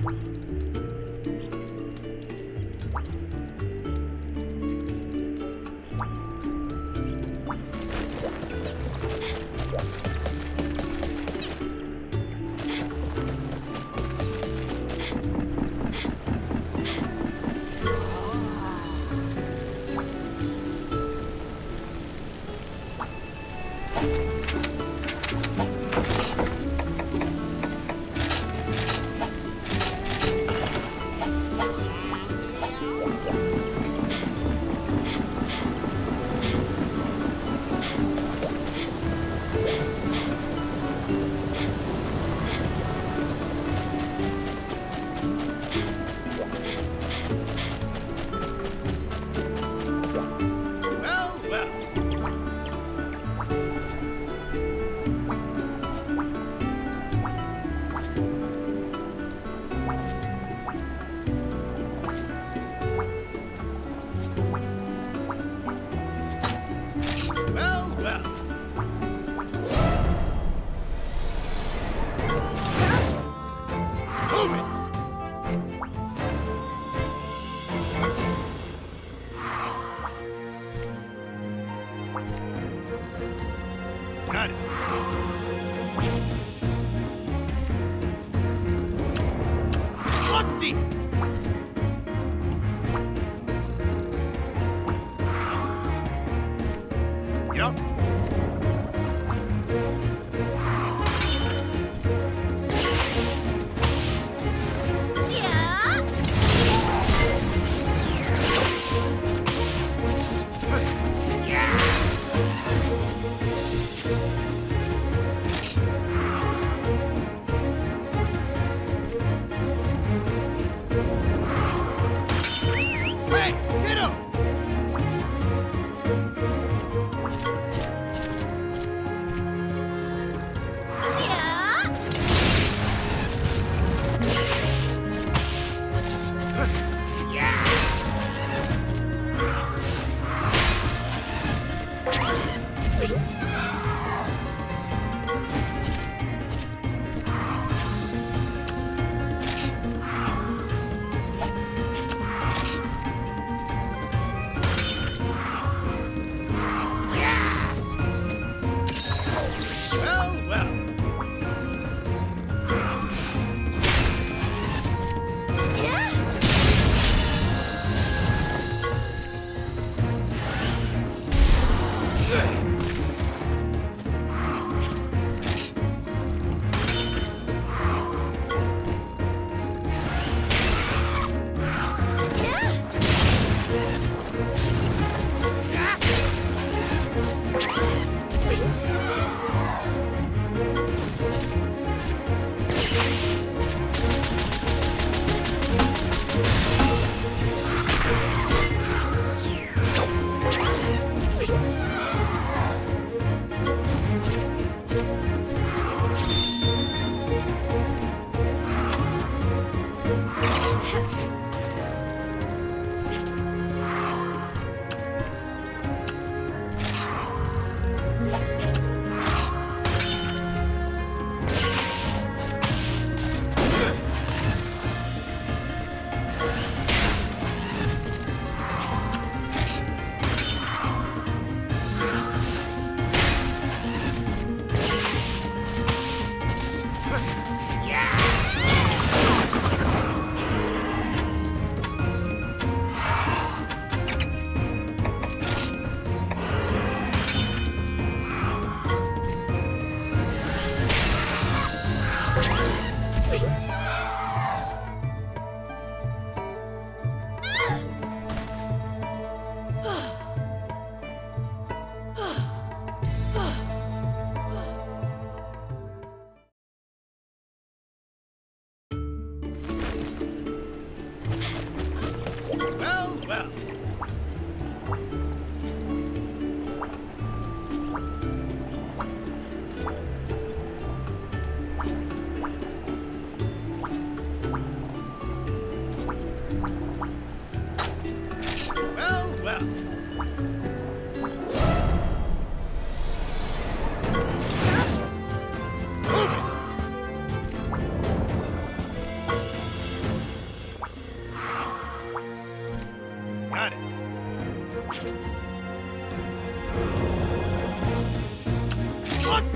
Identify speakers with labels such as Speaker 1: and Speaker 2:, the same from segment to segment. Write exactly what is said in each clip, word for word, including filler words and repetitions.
Speaker 1: Got it. What's the... Yup.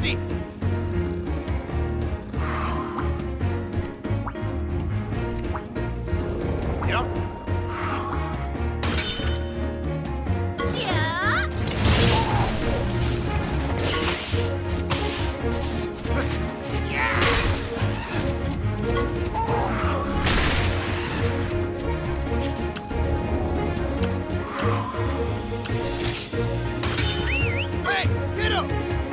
Speaker 1: the? Yeah. Hey, get him!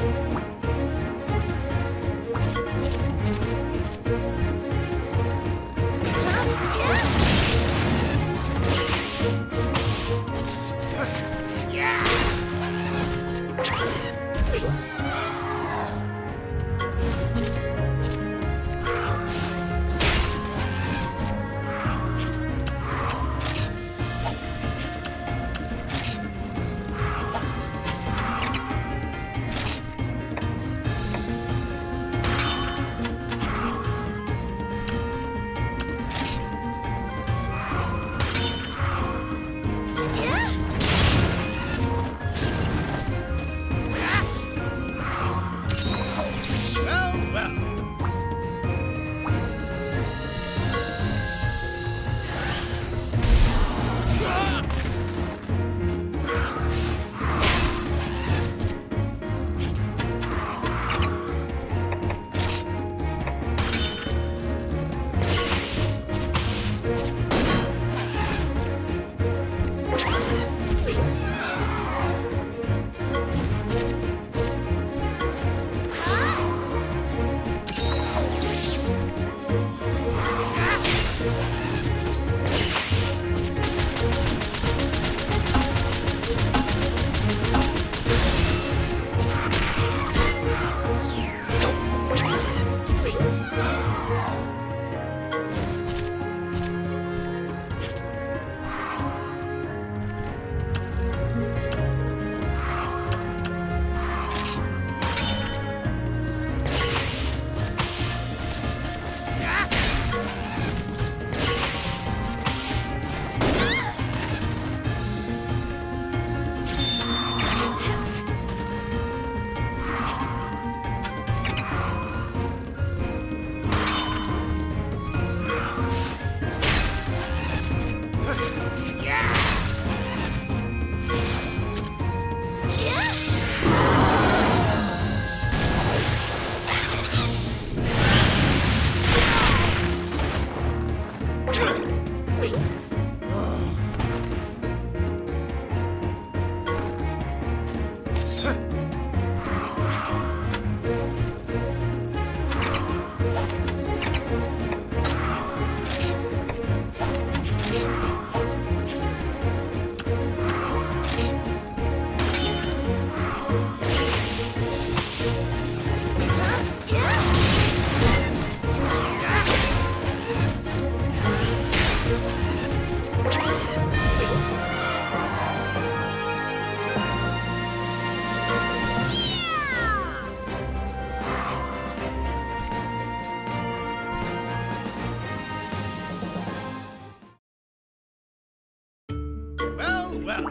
Speaker 1: Well.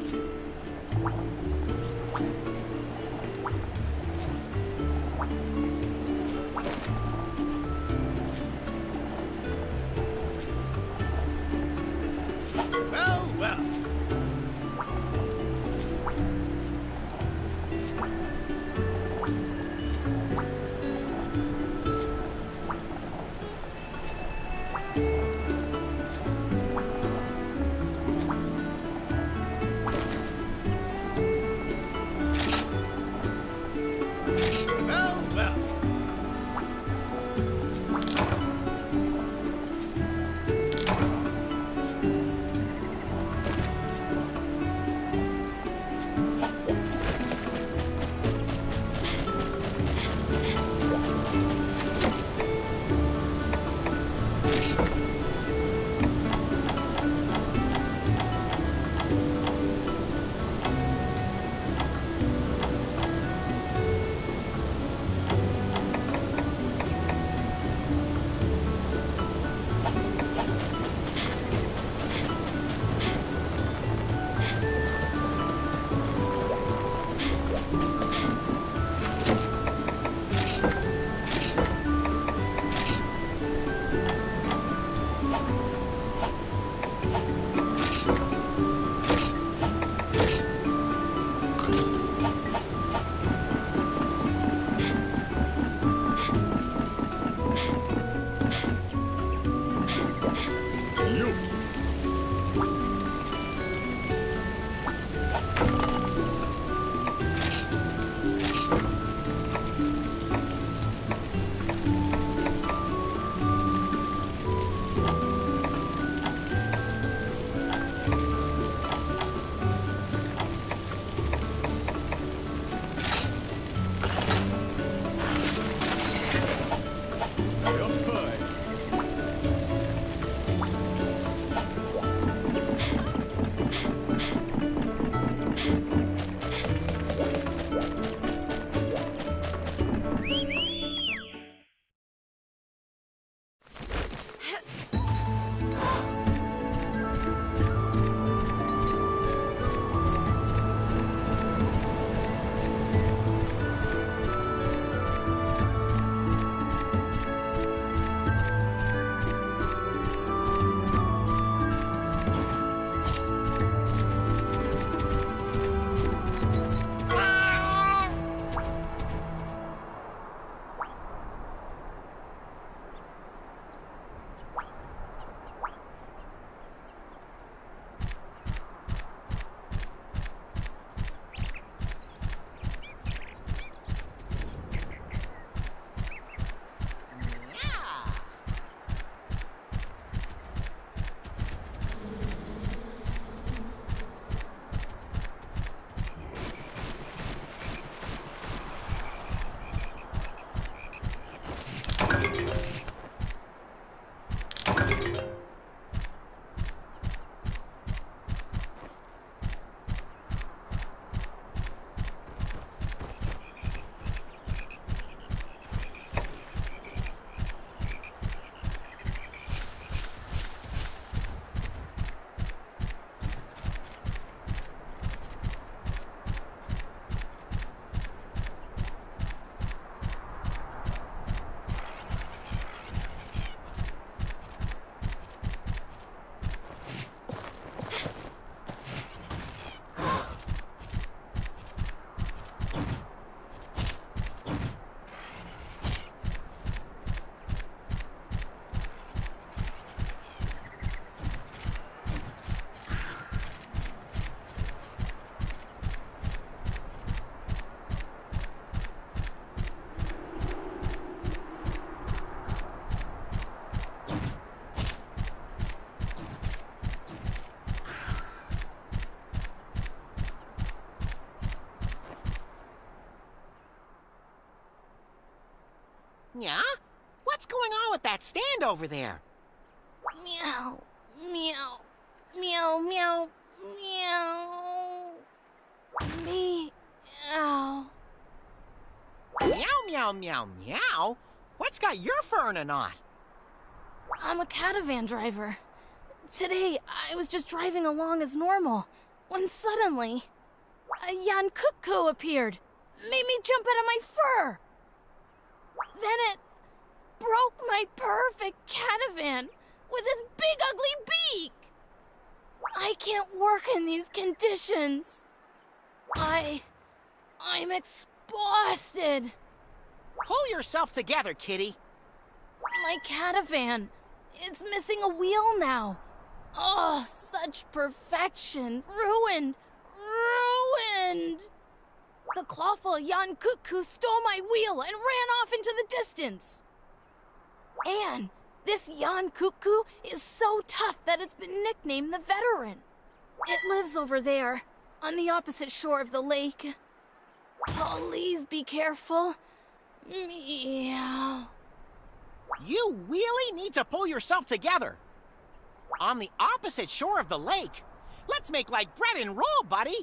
Speaker 1: Well, well. Well, well.
Speaker 2: Yeah? What's going on with that stand over there?
Speaker 3: Meow, meow, meow, meow, meow. Meow.
Speaker 2: Meow, meow, meow, meow? What's got your fur in a knot?
Speaker 3: I'm a caravan driver. Today, I was just driving along as normal, when suddenly, a Yan Cuckoo appeared, made me jump out of my fur. Then it broke my perfect caravan with its big ugly beak. I can't work in these conditions. I... I'm exhausted.
Speaker 2: Pull yourself together, kitty.
Speaker 3: My caravan, it's missing a wheel now. Oh, such perfection. Ruined. Ruined. The clawful Yan Cuckoo stole my wheel and ran off into the distance. And this Yan Cuckoo is so tough that it's been nicknamed the Veteran. It lives over there, on the opposite shore of the lake. Please be careful. Meow.
Speaker 2: You really need to pull yourself together. On the opposite shore of the lake. Let's make like bread and roll, buddy.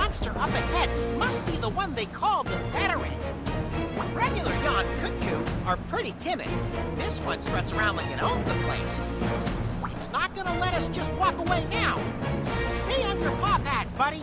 Speaker 2: monster up ahead must be the one they call the veteran. Regular Yon Kutku are pretty timid. This one struts around like it owns the place. It's not gonna let us just walk away now. Stay on your paw pads, buddy.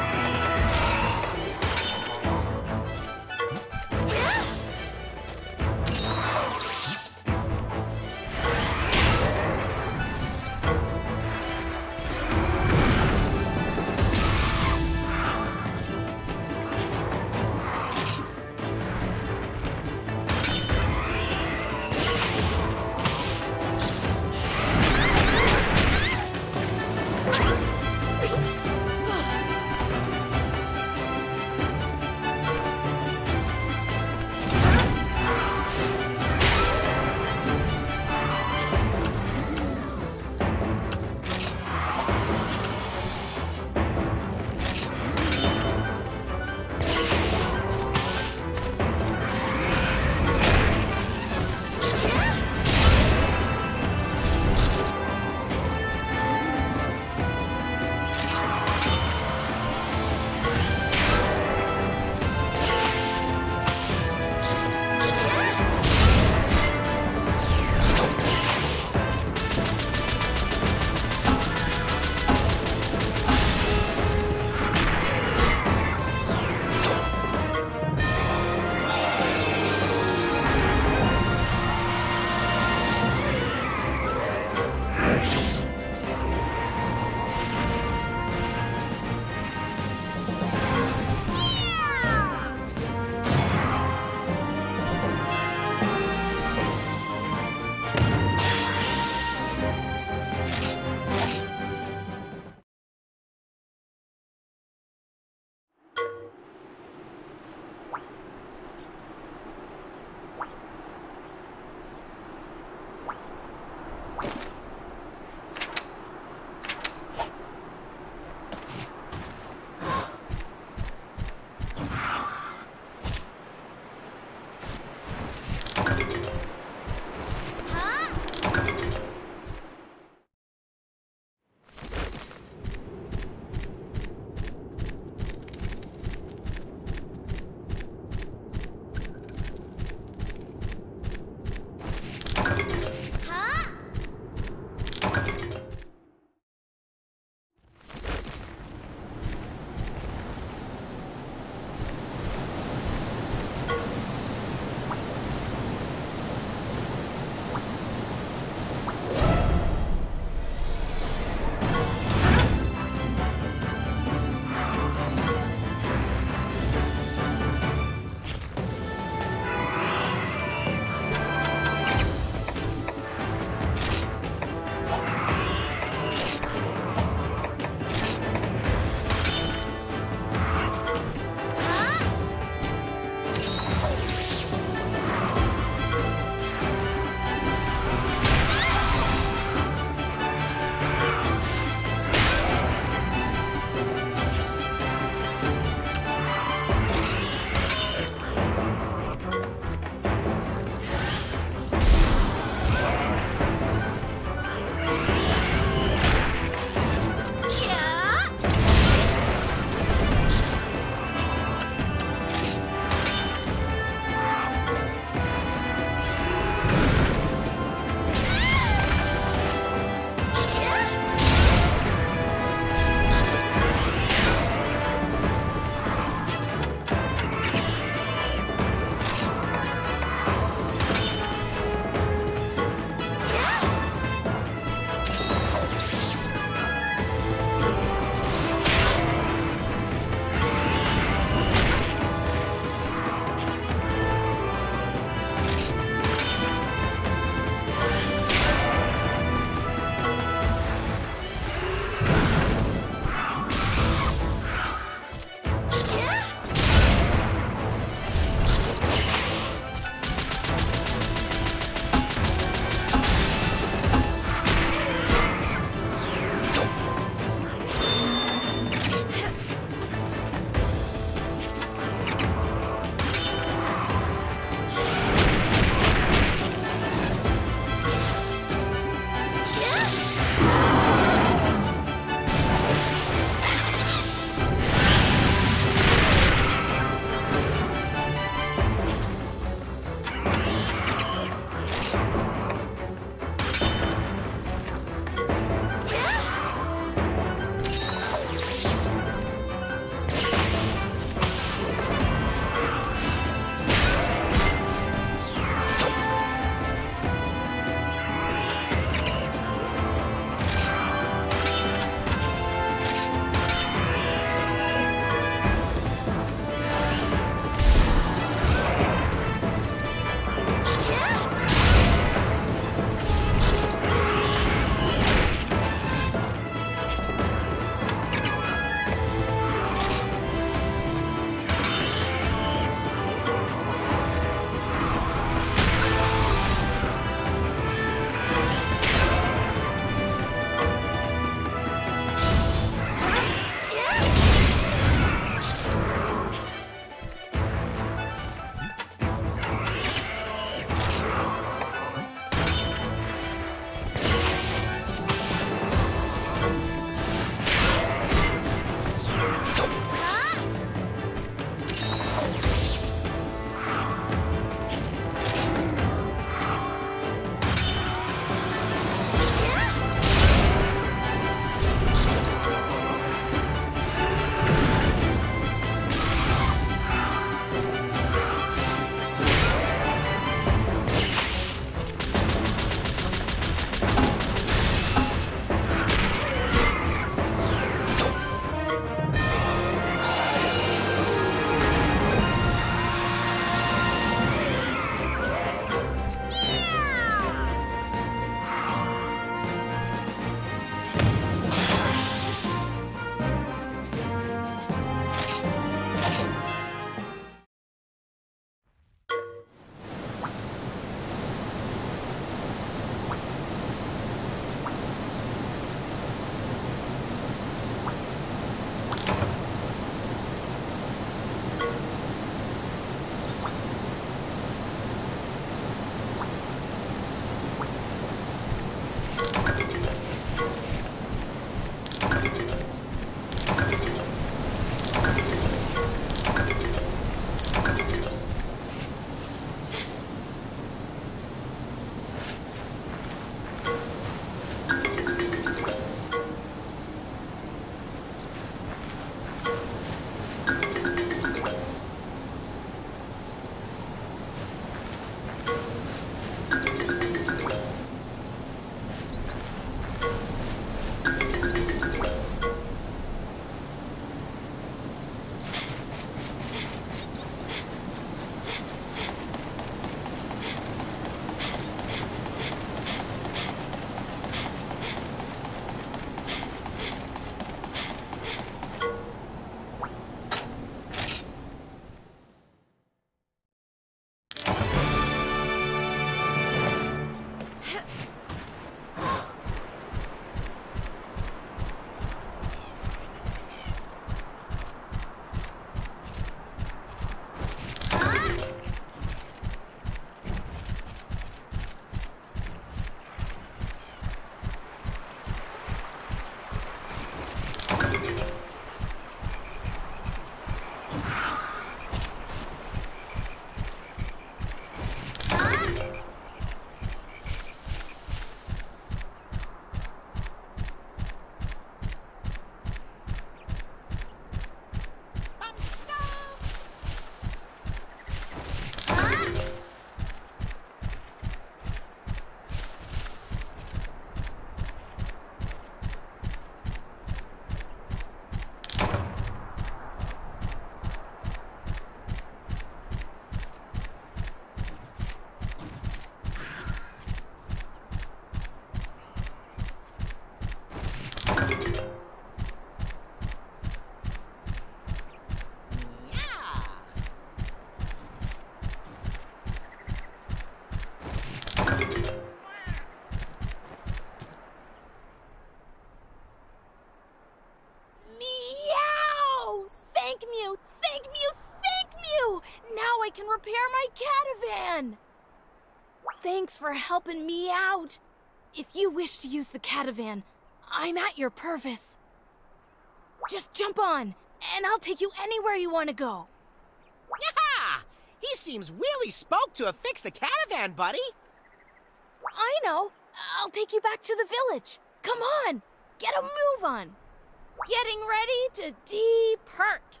Speaker 3: I can repair my catavan! Thanks for helping me out. If you wish to use the catavan, I'm at your service. Just jump on, and I'll take you anywhere you want to go.
Speaker 2: Yaha! He seems really stoked to have fixed the caravan, buddy.
Speaker 3: I know. I'll take you back to the village. Come on, get a move on. Getting ready to depart.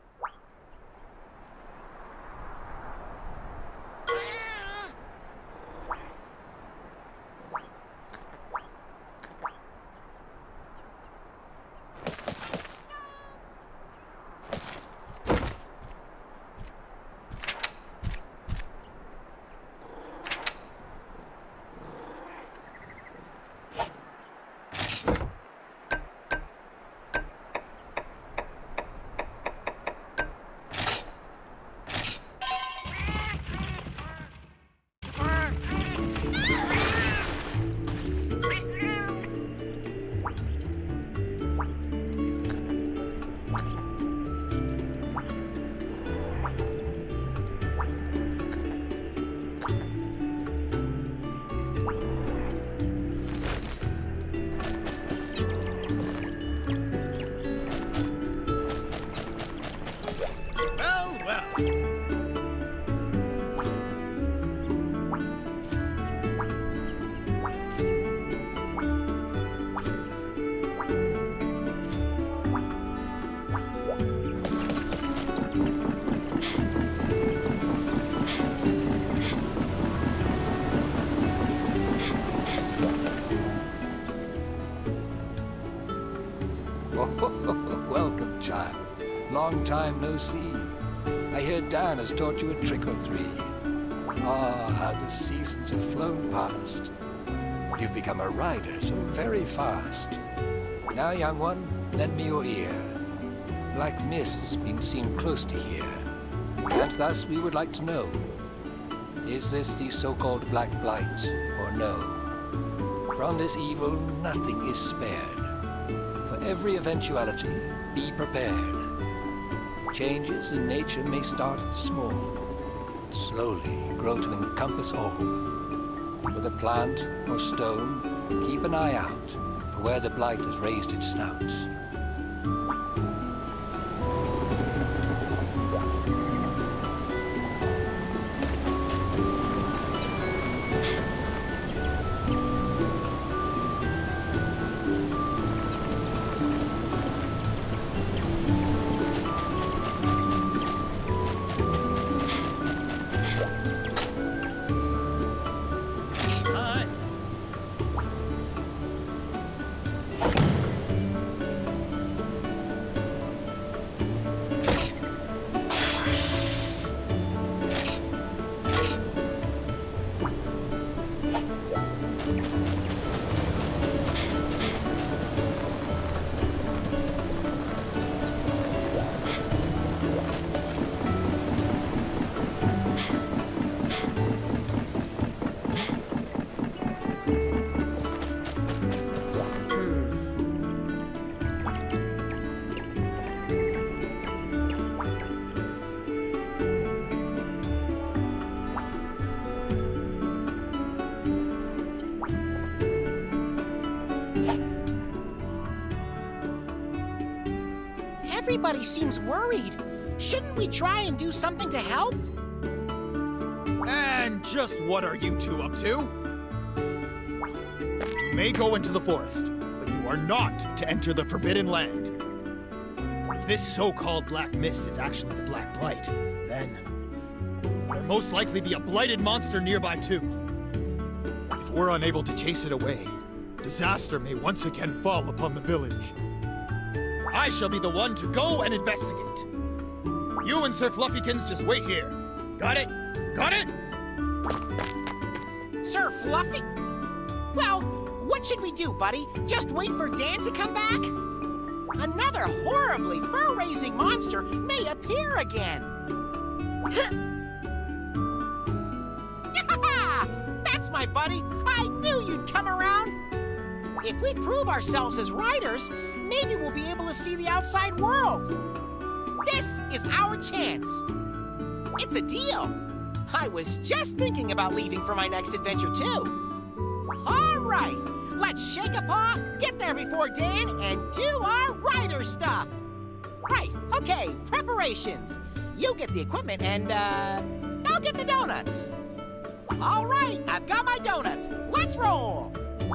Speaker 4: Welcome, child. Long time no see. I hear Dan has taught you a trick or three. Ah, how the seasons have flown past. You've become a rider so very fast. Now, young one, lend me your ear. Black mist's been seen close to here, and thus we would like to know, is this the so-called Black Blight, or no? From this evil, nothing is spared. For every eventuality, be prepared. Changes in nature may start small, but slowly grow to encompass all. With a plant or stone, keep an eye out for where the blight has raised its snout.
Speaker 2: Everybody seems worried. Shouldn't we try and do something to help?
Speaker 1: And just what are you two up to? You may go into the forest, but you are not to enter the Forbidden Land. If this so-called Black Mist is actually the Black Blight, then there'll most likely be a blighted monster nearby too. If we're unable to chase it away, disaster may once again fall upon the village. I shall be the one to go and investigate. You and Sir Fluffykins just wait here. Got it? Got it?
Speaker 2: Sir Fluffy? Well, what should we do, buddy? Just wait for Dan to come back? Another horribly fur-raising monster may appear again. That's my buddy. I knew you'd come around. If we prove ourselves as riders, maybe we'll be able to see the outside world. This is our chance. It's a deal. I was just thinking about leaving for my next adventure, too. All right, let's shake a paw, get there before Dan, and do our rider stuff. Right, okay, preparations. You get the equipment, and, uh, I'll get the donuts. All right, I've got my donuts. Let's roll.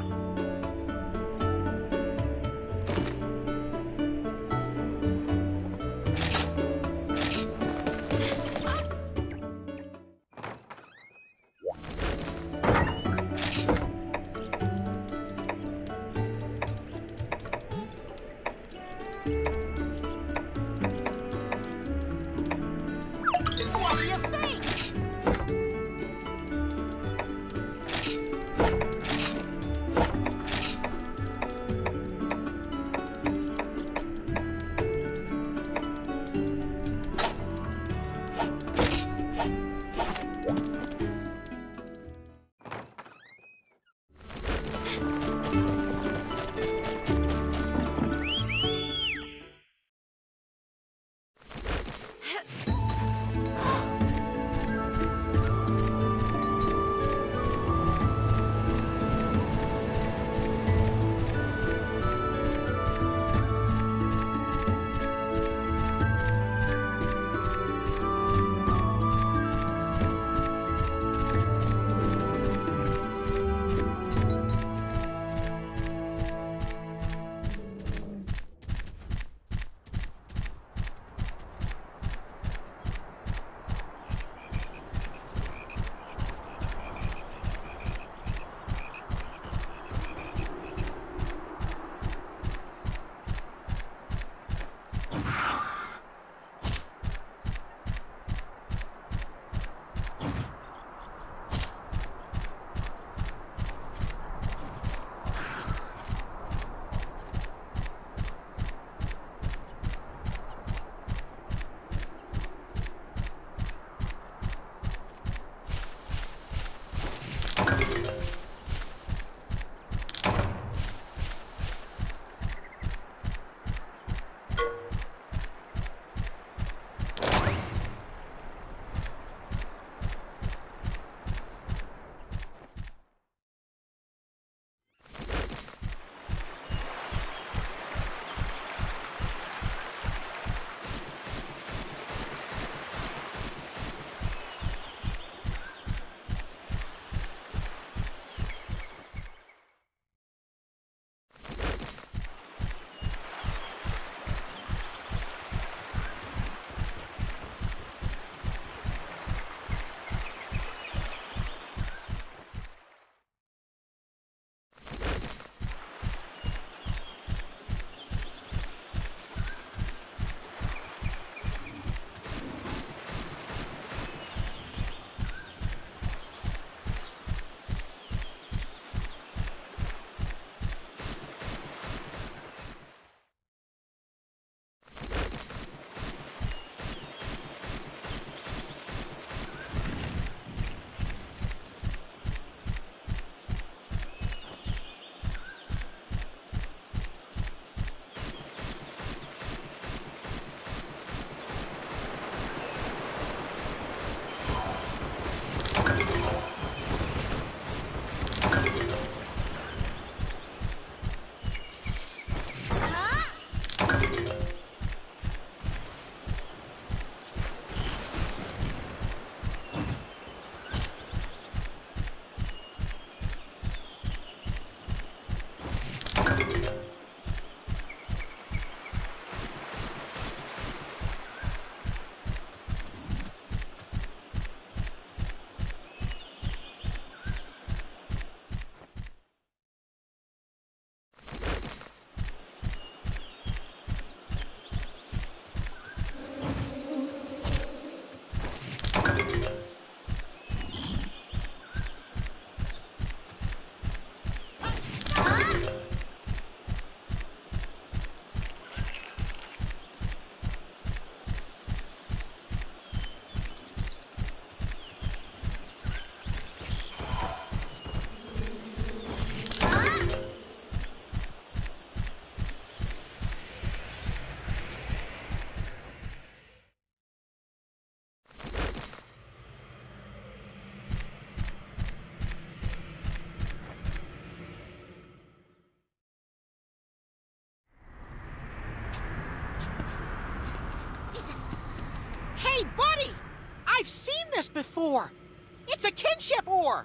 Speaker 2: What do you think? this before. It's a kinship ore.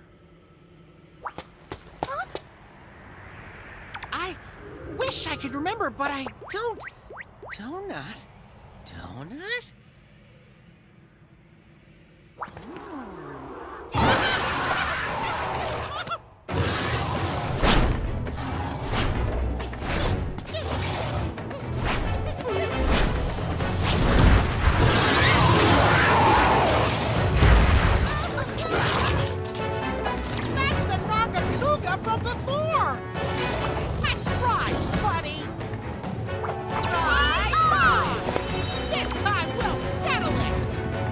Speaker 3: Huh?
Speaker 2: I wish I could remember, but I don't. Donut? Donut?
Speaker 3: From before!
Speaker 2: Let's ride, buddy! Ride on! This time we'll settle it!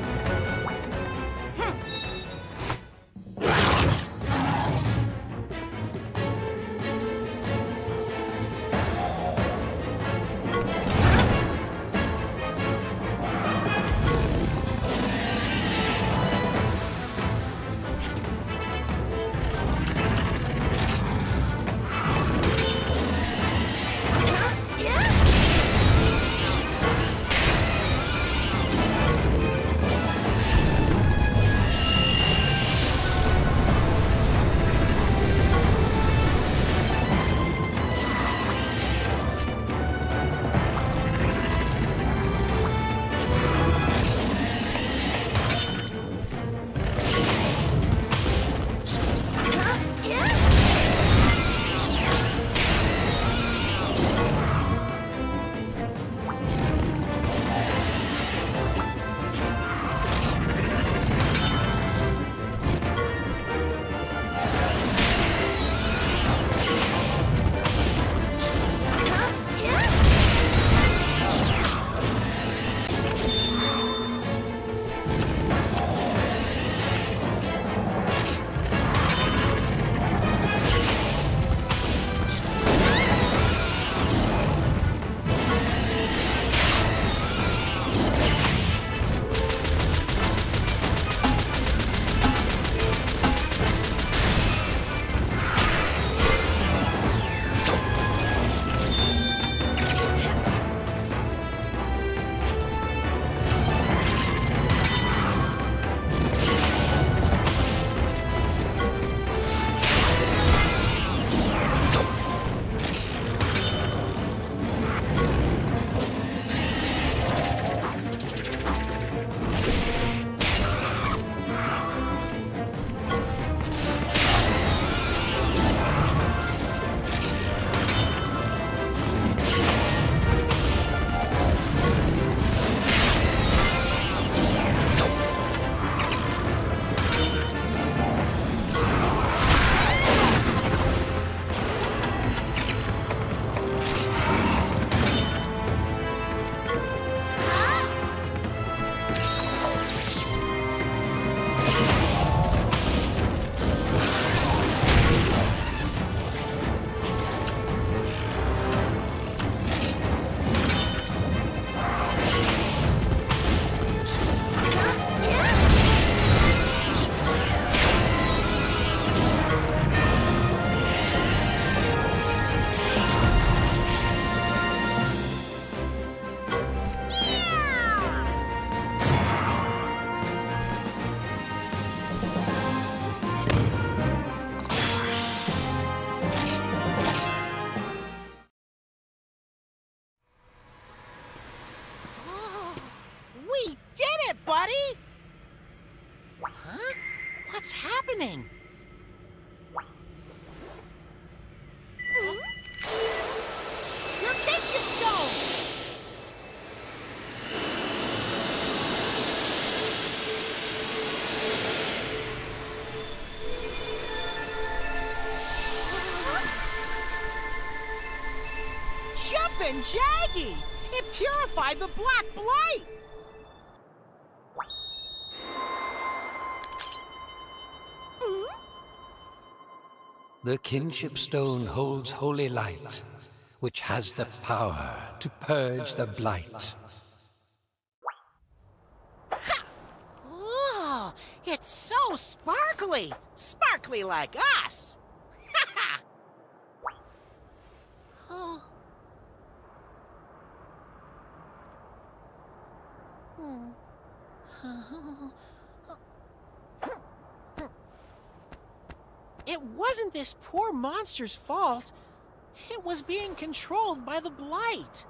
Speaker 2: buddy? Huh? What's happening? Hmm? Your kitchen stove! Jumpin' Jaggy! It purified the black blight!
Speaker 4: The kinship stone holds holy light, which has the power to purge the blight.
Speaker 2: Ha! Oh, it's so sparkly! Sparkly like us! Ha ha! Oh. Hmm. It wasn't this poor monster's fault. It was being controlled by the Blight.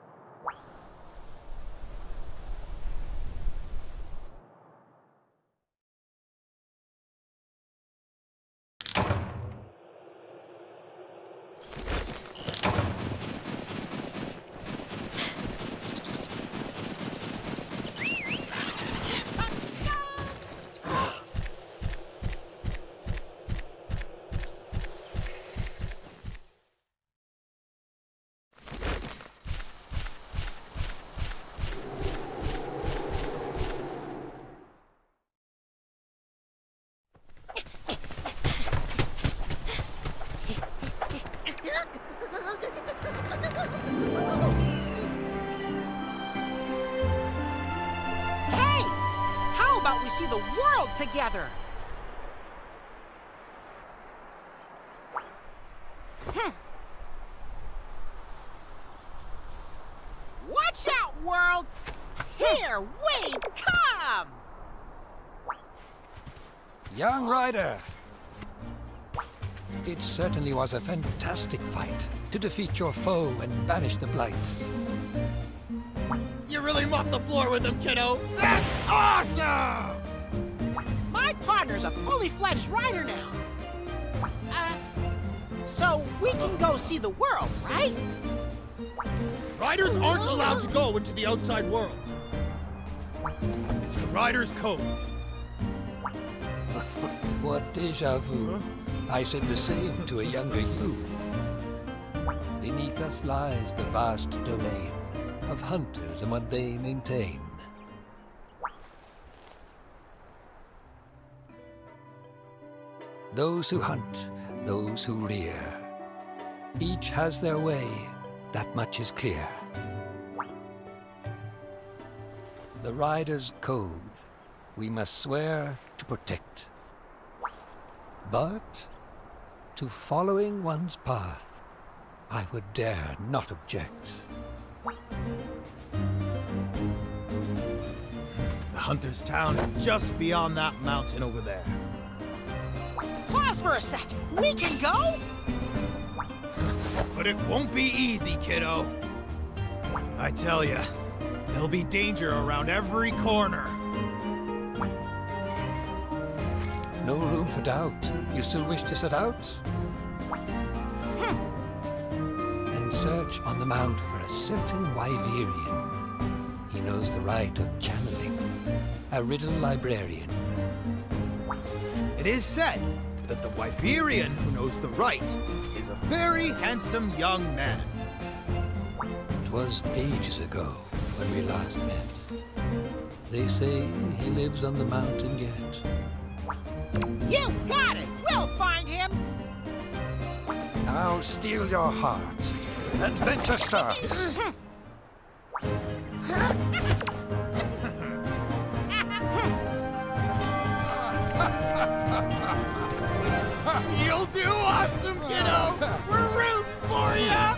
Speaker 2: See the world together. Hmm. Watch out, world! Here we come!
Speaker 4: Young rider! It certainly was a fantastic fight to defeat your foe and banish the Blight.
Speaker 1: You really mopped the floor with him, kiddo! That's awesome!
Speaker 2: My partner's a fully fledged rider now. Uh, so we can go see the world, right?
Speaker 1: Riders aren't allowed to go into the outside world. It's the rider's code.
Speaker 4: What deja vu. I said the same to a younger you. Beneath us lies the vast domain of hunters and what they maintain. Those who hunt, those who rear. Each has their way, that much is clear. The rider's code, we must swear to protect. But to following one's path, I would dare not object.
Speaker 1: The hunter's town is just beyond that mountain over there.
Speaker 2: Pause for a sec. We can go?
Speaker 1: But it won't be easy, kiddo. I tell ya, there'll be danger around every corner.
Speaker 4: No room for doubt. You still wish to set out?
Speaker 2: Hmm.
Speaker 4: And search on the mount for a certain Wyverian. He knows the right of channeling. A riddle librarian.
Speaker 1: It is said that the Wyverian who knows the right is a very handsome young man.
Speaker 4: It was ages ago when we last met. They say he lives on the mountain yet.
Speaker 2: You got it! We'll find him!
Speaker 4: Now steel your heart. Adventure starts.
Speaker 1: You'll do awesome, kiddo! We're rooting for ya!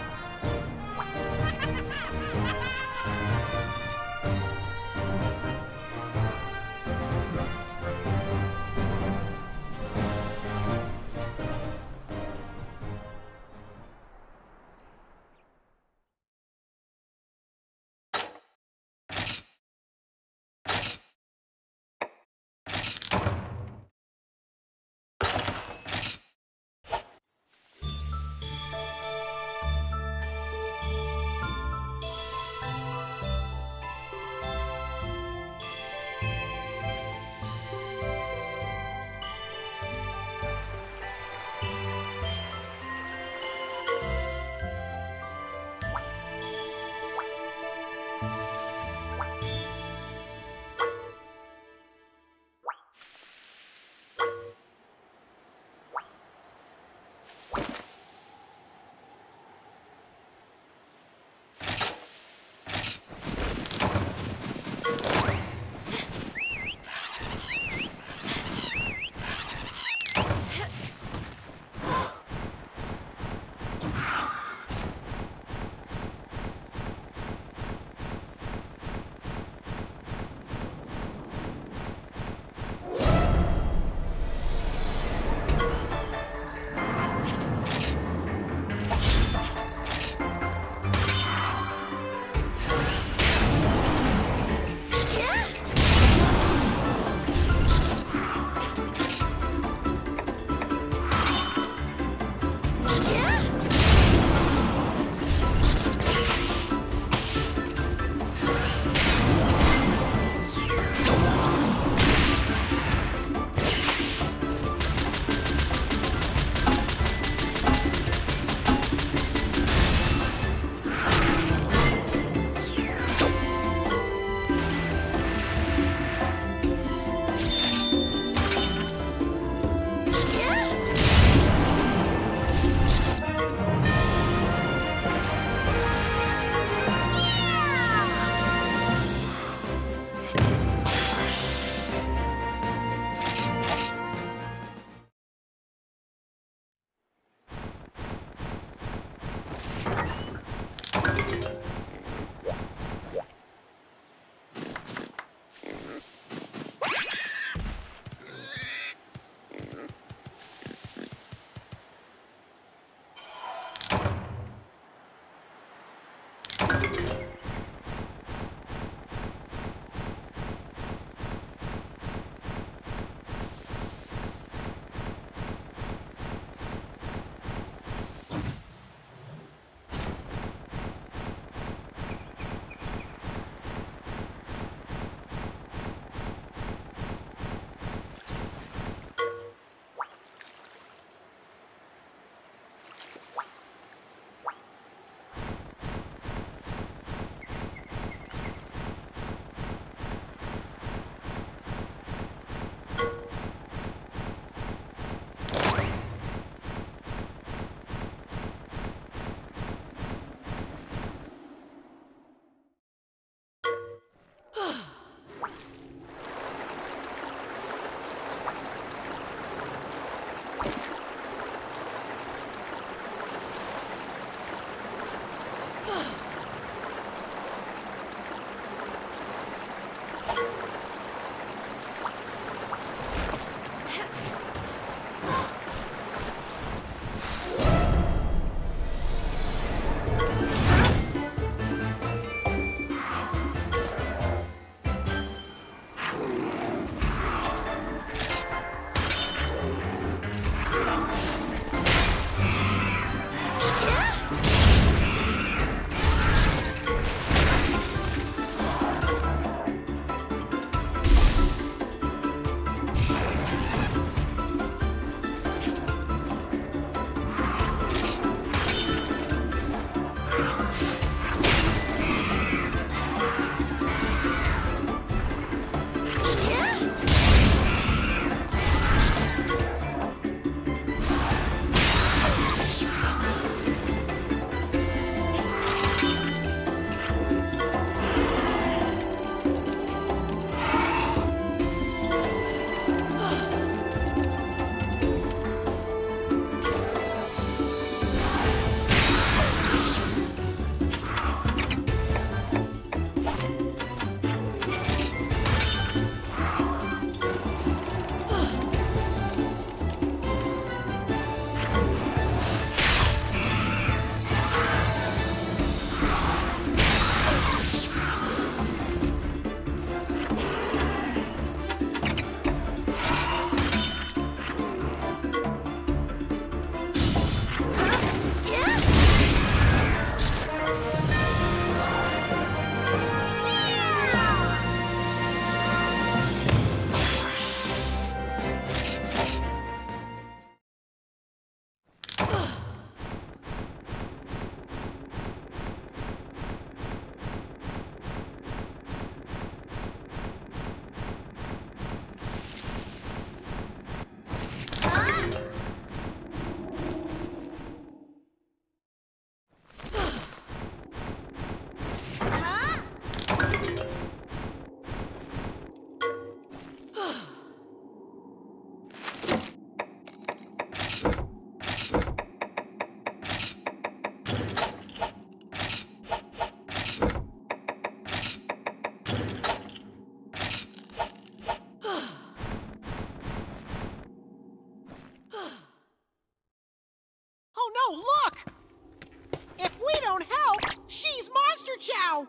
Speaker 2: chow!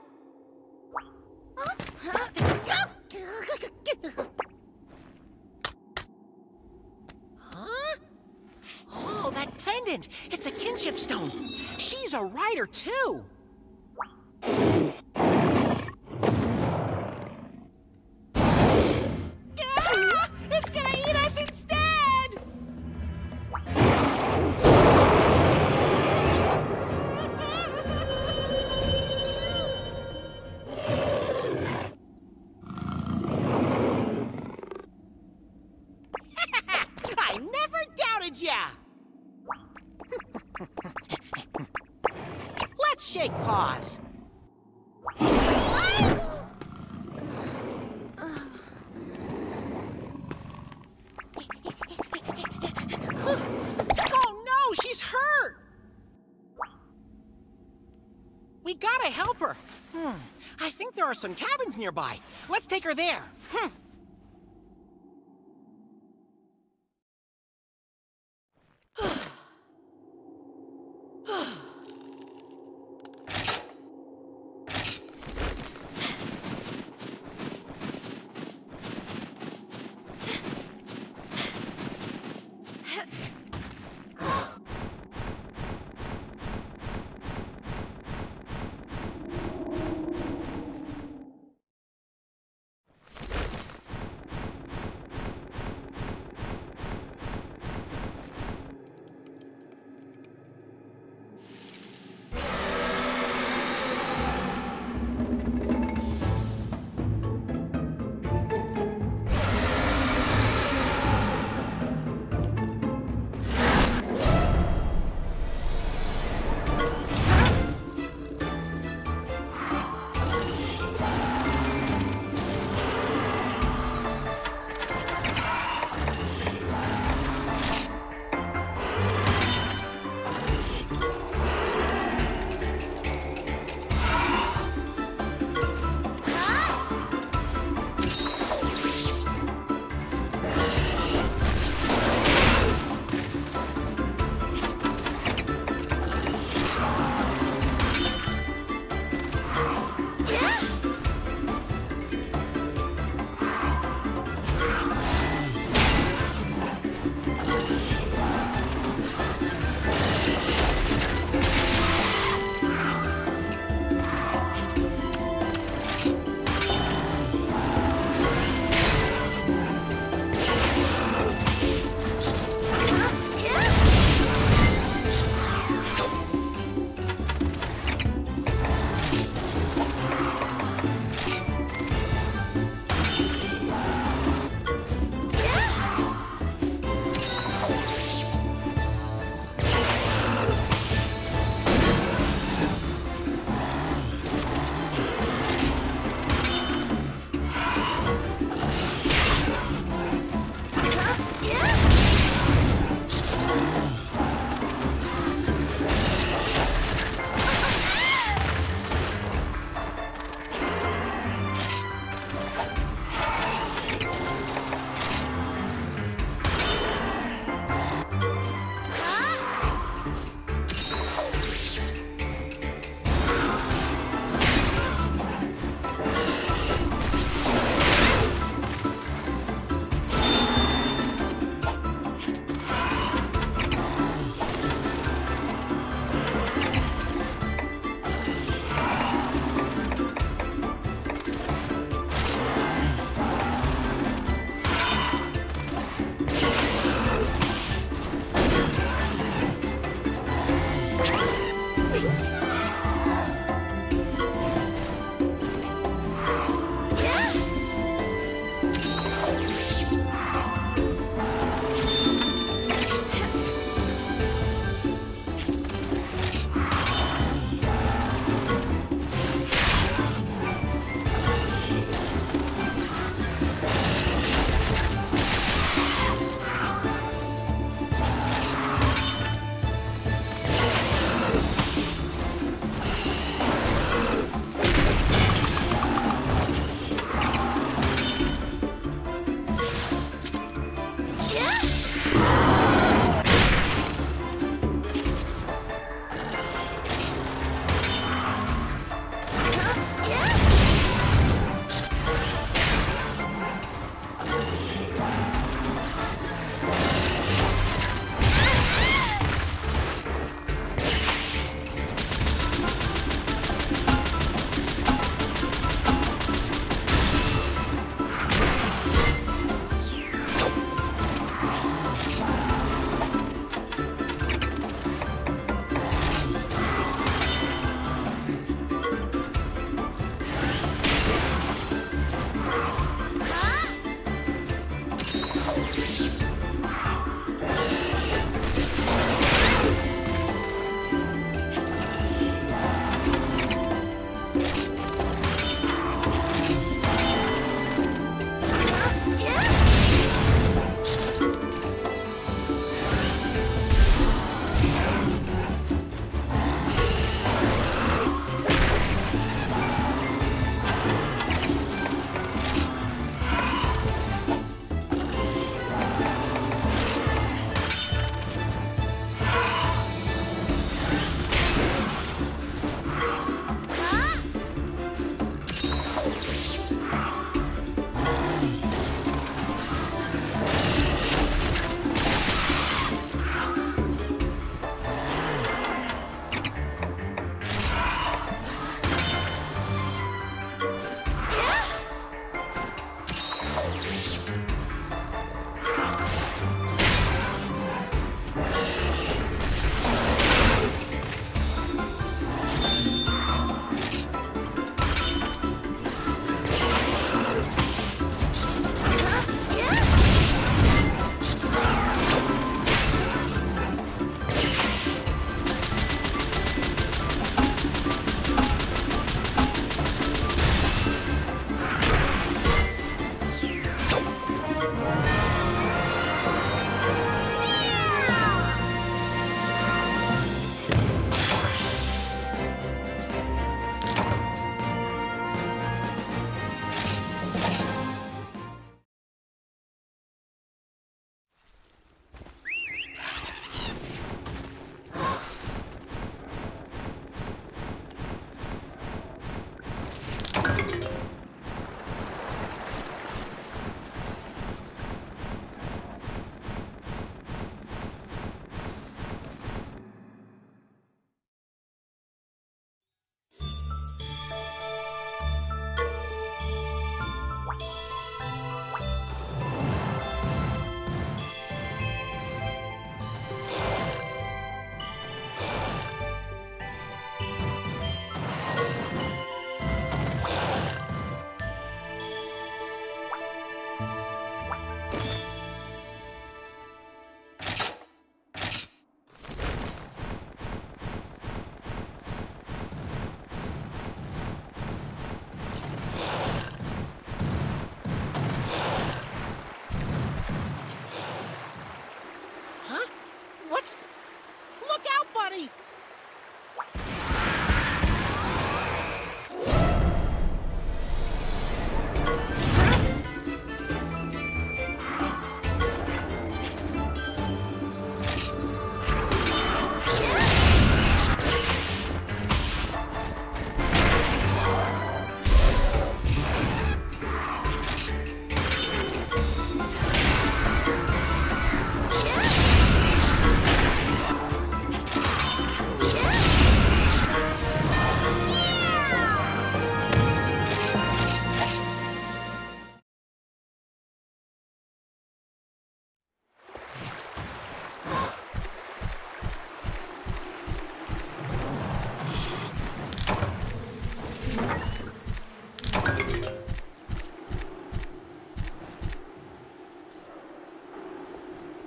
Speaker 2: Huh? Oh, that pendant! It's a kinship stone. She's a rider, too. Ah! It's gonna eat us instead! I never doubted ya! Let's shake paws. Oh no, she's hurt! We gotta help her. Hmm. I think there are some cabins nearby. Let's take her there. Hmm.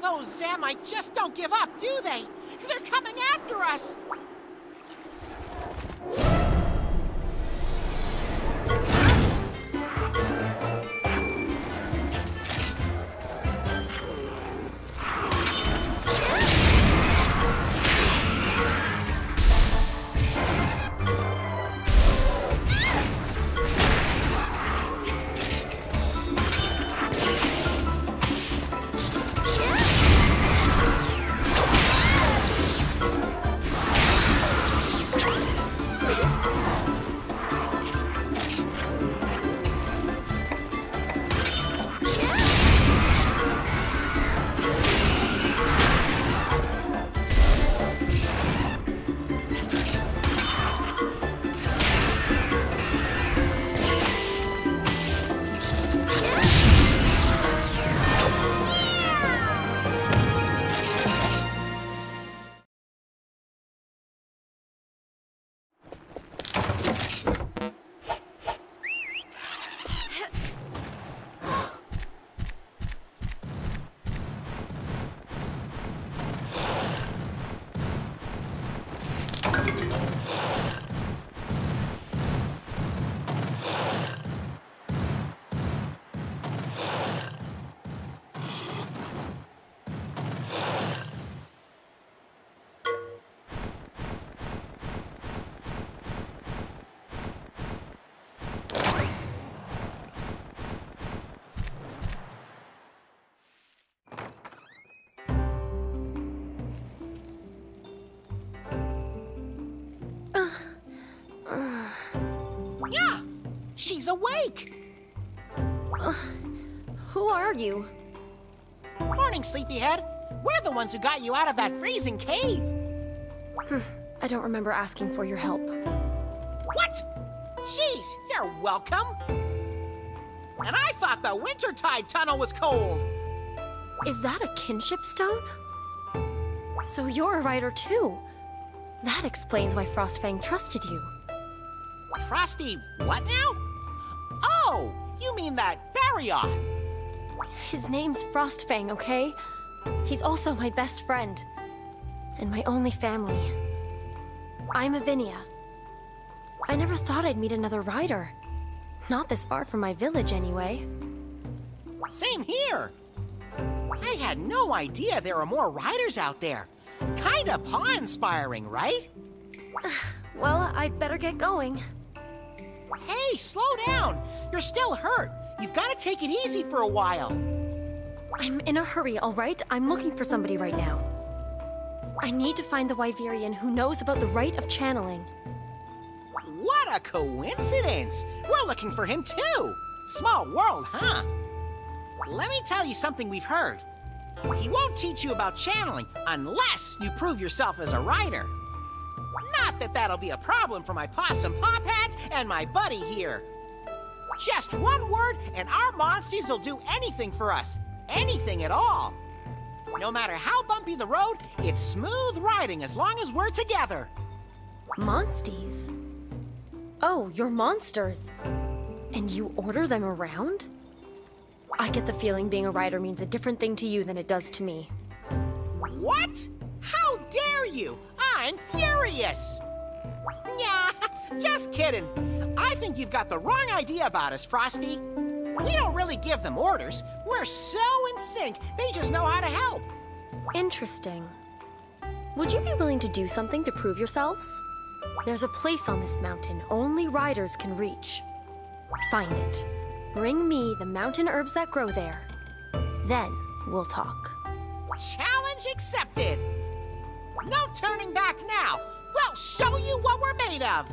Speaker 2: Those Zamite just don't give up, do they? They're coming after us! Yeah! She's awake!
Speaker 5: Uh, who are you?
Speaker 2: Morning, sleepyhead. We're the ones who got you out of that freezing cave.
Speaker 5: Hmm, I don't remember asking for your help.
Speaker 2: What? Jeez, you're welcome. And I thought the Wintertide Tunnel was cold.
Speaker 5: Is that a kinship stone? So you're a rider too. That explains why Frostfang trusted you.
Speaker 2: Frosty, what now? Oh, you mean that Barrioth.
Speaker 5: His name's Frostfang, okay? He's also my best friend. And my only family. I'm Avinia. I never thought I'd meet another rider. Not this far from my village, anyway.
Speaker 2: Same here. I had no idea there were more riders out there. Kinda paw-inspiring, right?
Speaker 5: Well, I'd better get going.
Speaker 2: Hey, slow down. You're still hurt. You've got to take it easy for a while.
Speaker 5: I'm in a hurry, all right? I'm looking for somebody right now. I need to find the Wyverian who knows about the rite of channeling.
Speaker 2: What a coincidence! We're looking for him too! Small world, huh? Let me tell you something we've heard. He won't teach you about channeling unless you prove yourself as a rider. Not that that'll be a problem for my possum paw pads and my buddy here. Just one word and our monsties will do anything for us. Anything at all. No matter how bumpy the road, it's smooth riding as long as we're together.
Speaker 5: Monsties? Oh, you're monsters. And you order them around? I get the feeling being a rider means a different thing to you than it does to me.
Speaker 2: What? How dare you? I'm furious! Yeah, just kidding. I think you've got the wrong idea about us, Frosty. We don't really give them orders. We're so in sync, they just know how to help.
Speaker 5: Interesting. Would you be willing to do something to prove yourselves? There's a place on this mountain only riders can reach. Find it. Bring me the mountain herbs that grow there. Then we'll talk.
Speaker 2: Challenge accepted! No turning back now! We'll show you what we're made of!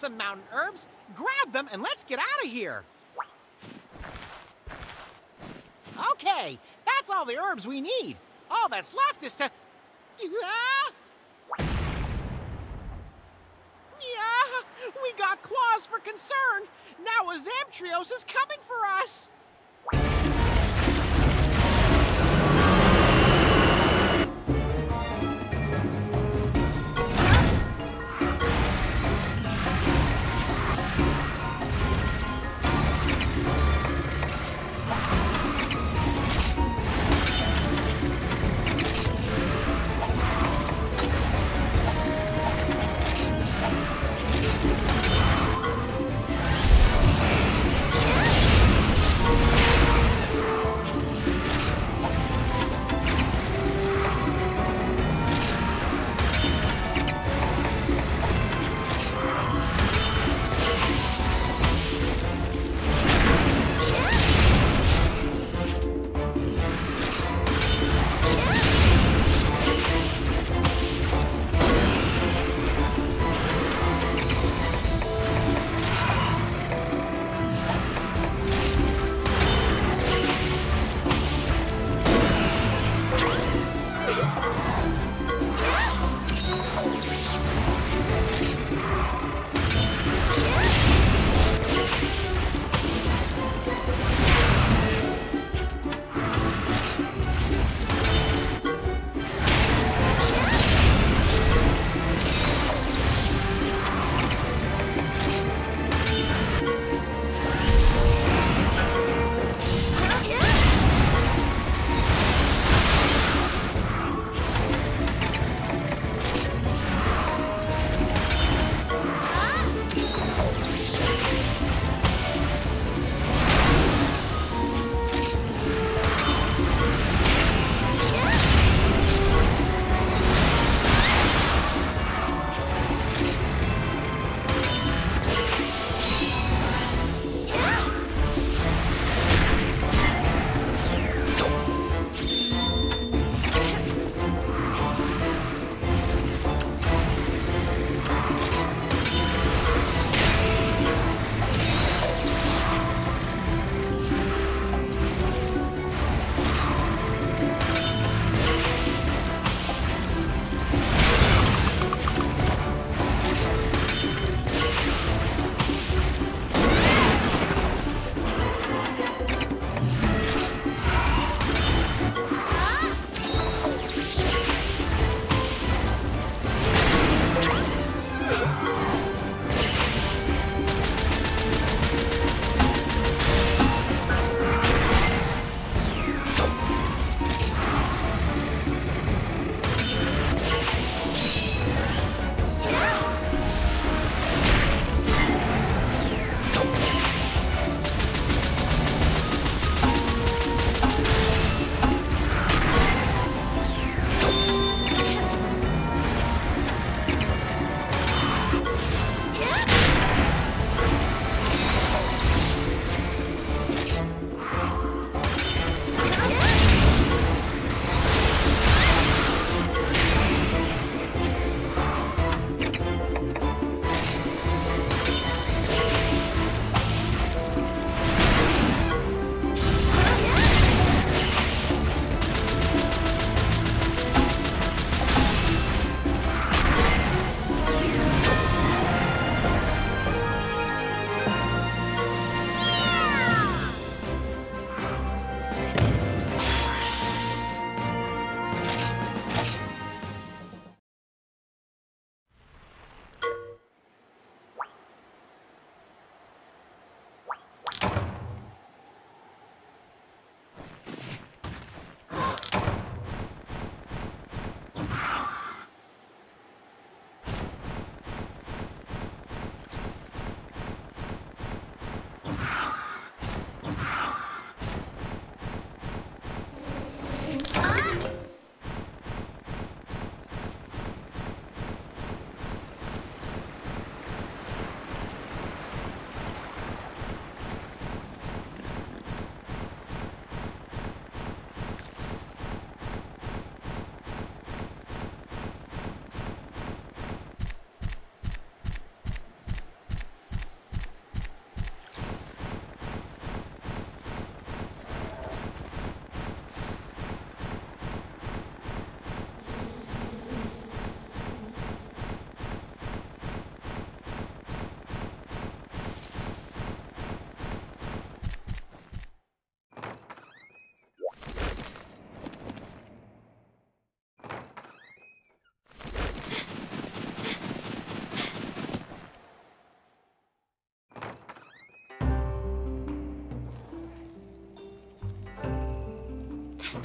Speaker 2: some mountain herbs, grab them, and let's get out of here. Okay, that's all the herbs we need. All that's left is to... Yeah, we got claws for concern. Now a Zamtrios is coming for us.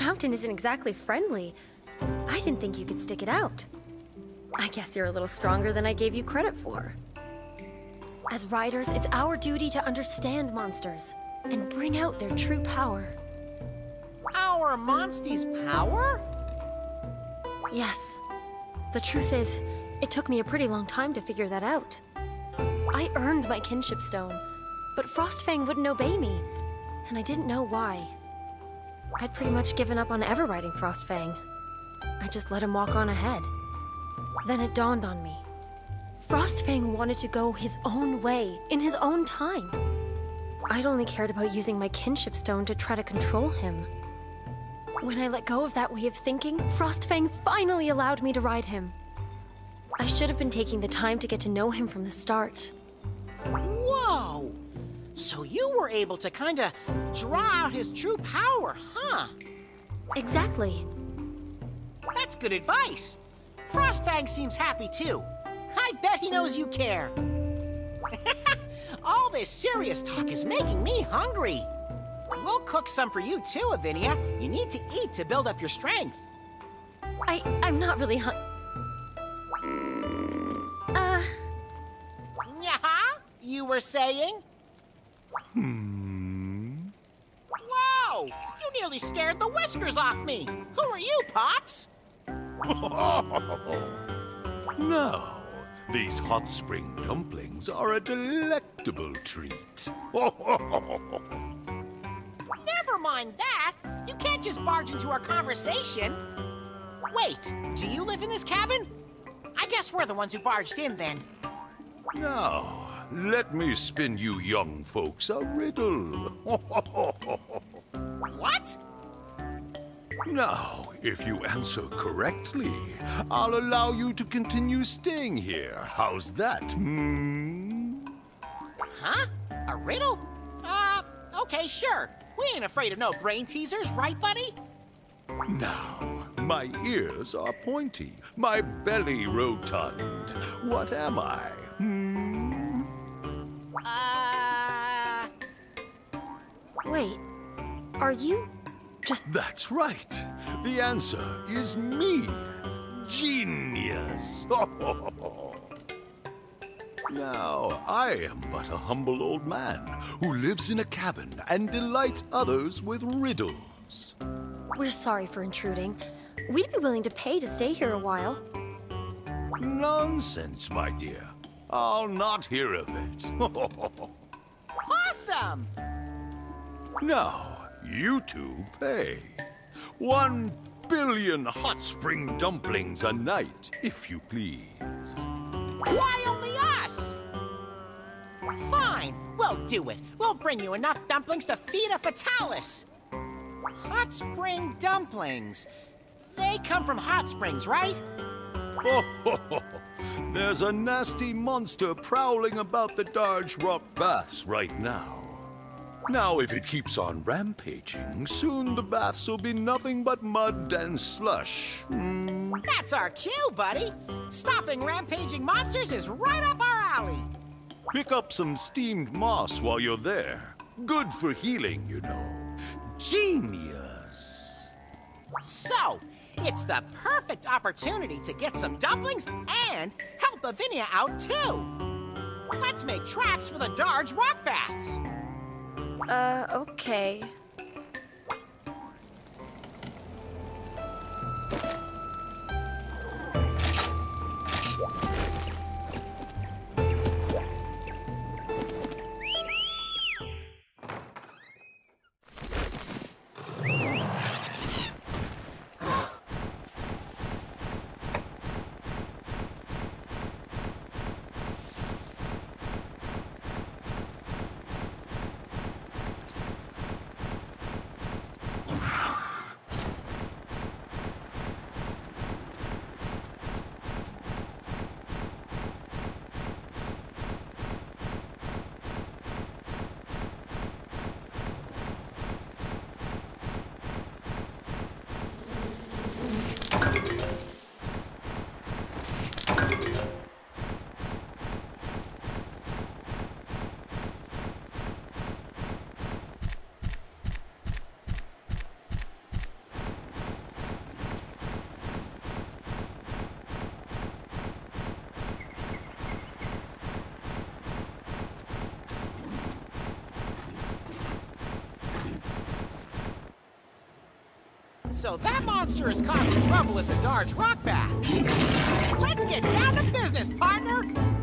Speaker 5: mountain isn't exactly friendly. I didn't think you could stick it out. I guess you're a little stronger than I gave you credit for. As riders, it's our duty to understand monsters and bring out their true power.
Speaker 2: Our monsty's power?
Speaker 5: Yes. The truth is, it took me a pretty long time to figure that out. I earned my kinship stone, but Frostfang wouldn't obey me, and I didn't know why. I'd pretty much given up on ever riding Frostfang. I just let him walk on ahead. Then it dawned on me. Frostfang wanted to go his own way, in his own time. I'd only cared about using my kinship stone to try to control him. When I let go of that way of thinking, Frostfang finally allowed me to ride him. I should have been taking the time to get to know him from the start.
Speaker 2: Whoa! So you were able to kinda draw out his true power, huh?
Speaker 5: Exactly.
Speaker 2: That's good advice. Frostfang seems happy too. I bet he knows you care. All this serious talk is making me hungry. We'll cook some for you too, Avinia. You need to eat to build up your strength.
Speaker 5: I, I'm not really hun- Uh...
Speaker 2: Yeah? You were saying?
Speaker 6: Hmm.
Speaker 2: Whoa! You nearly scared the whiskers off me. Who are you, Pops?
Speaker 6: Now, these hot spring dumplings are a delectable treat.
Speaker 2: Never mind that. You can't just barge into our conversation. Wait, do you live in this cabin? I guess we're the ones who barged in then.
Speaker 6: Now, let me spin you young folks a riddle.
Speaker 2: What?
Speaker 6: Now, if you answer correctly, I'll allow you to continue staying here. How's that, hmm?
Speaker 2: Huh? A riddle? Uh, okay, sure. We ain't afraid of no brain teasers, right, buddy?
Speaker 6: Now, my ears are pointy, my belly rotund. What am I, hmm?
Speaker 2: Uh...
Speaker 5: Wait, are you just...
Speaker 6: That's right. The answer is me. Genius. Now, I am but a humble old man who lives in a cabin and delights others with riddles.
Speaker 5: We're sorry for intruding. We'd be willing to pay to stay here a while.
Speaker 6: Nonsense, my dear. I'll not hear of it.
Speaker 2: Awesome!
Speaker 6: Now, you two pay. One billion hot spring dumplings a night, if you please.
Speaker 2: Why only us? Fine, we'll do it. We'll bring you enough dumplings to feed a Fatalis. Hot spring dumplings. They come from hot springs, right?
Speaker 6: Oh, there's a nasty monster prowling about the Darge Rock baths right now. Now, if it keeps on rampaging, soon the baths will be nothing but mud and slush. Mm.
Speaker 2: That's our cue, buddy. Stopping rampaging monsters is right up our alley.
Speaker 6: Pick up some steamed moss while you're there. Good for healing, you know. Genius.
Speaker 2: So, it's the perfect opportunity to get some dumplings and help Avinia out, too. Let's make tracks for the Darge Rock Baths.
Speaker 5: Uh, okay.
Speaker 2: So that monster is causing trouble at the Darge Rock Baths. Let's get down to business, partner!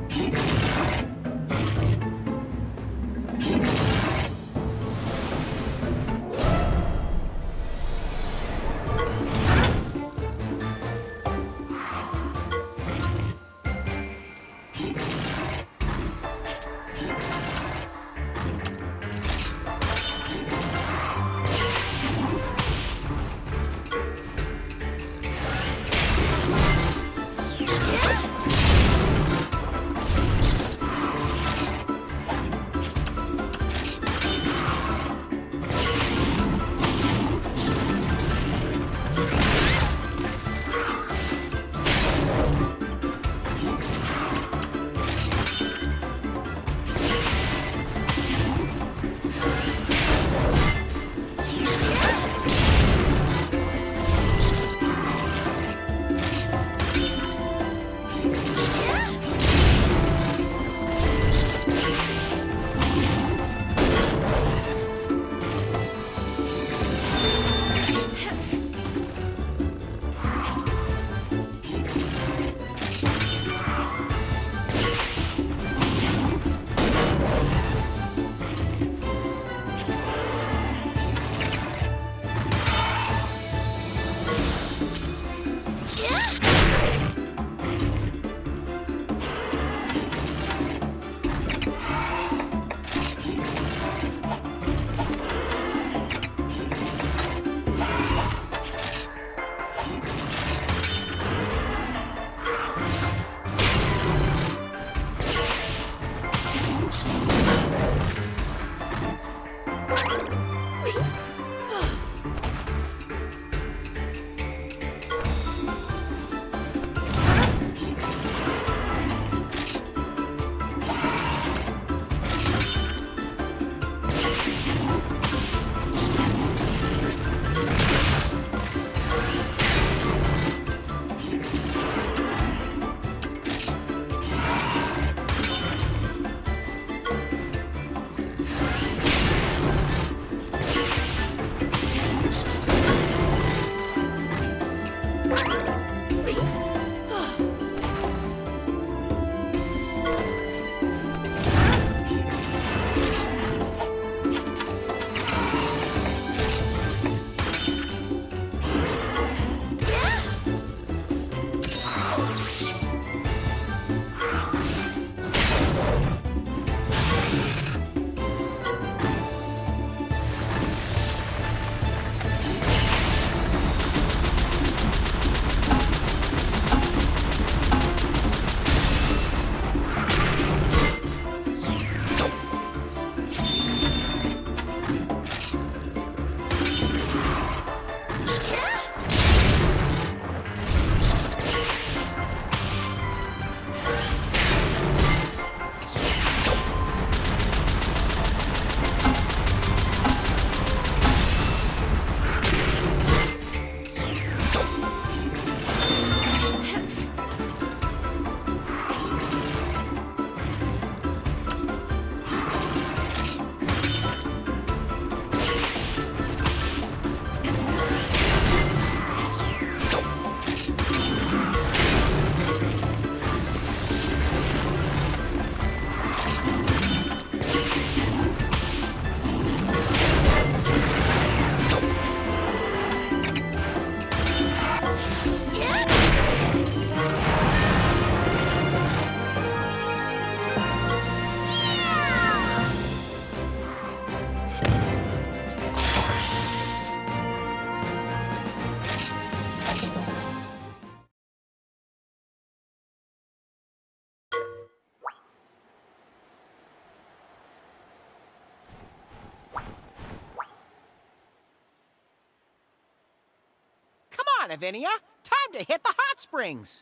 Speaker 2: on, Avinia. Time to hit the hot springs.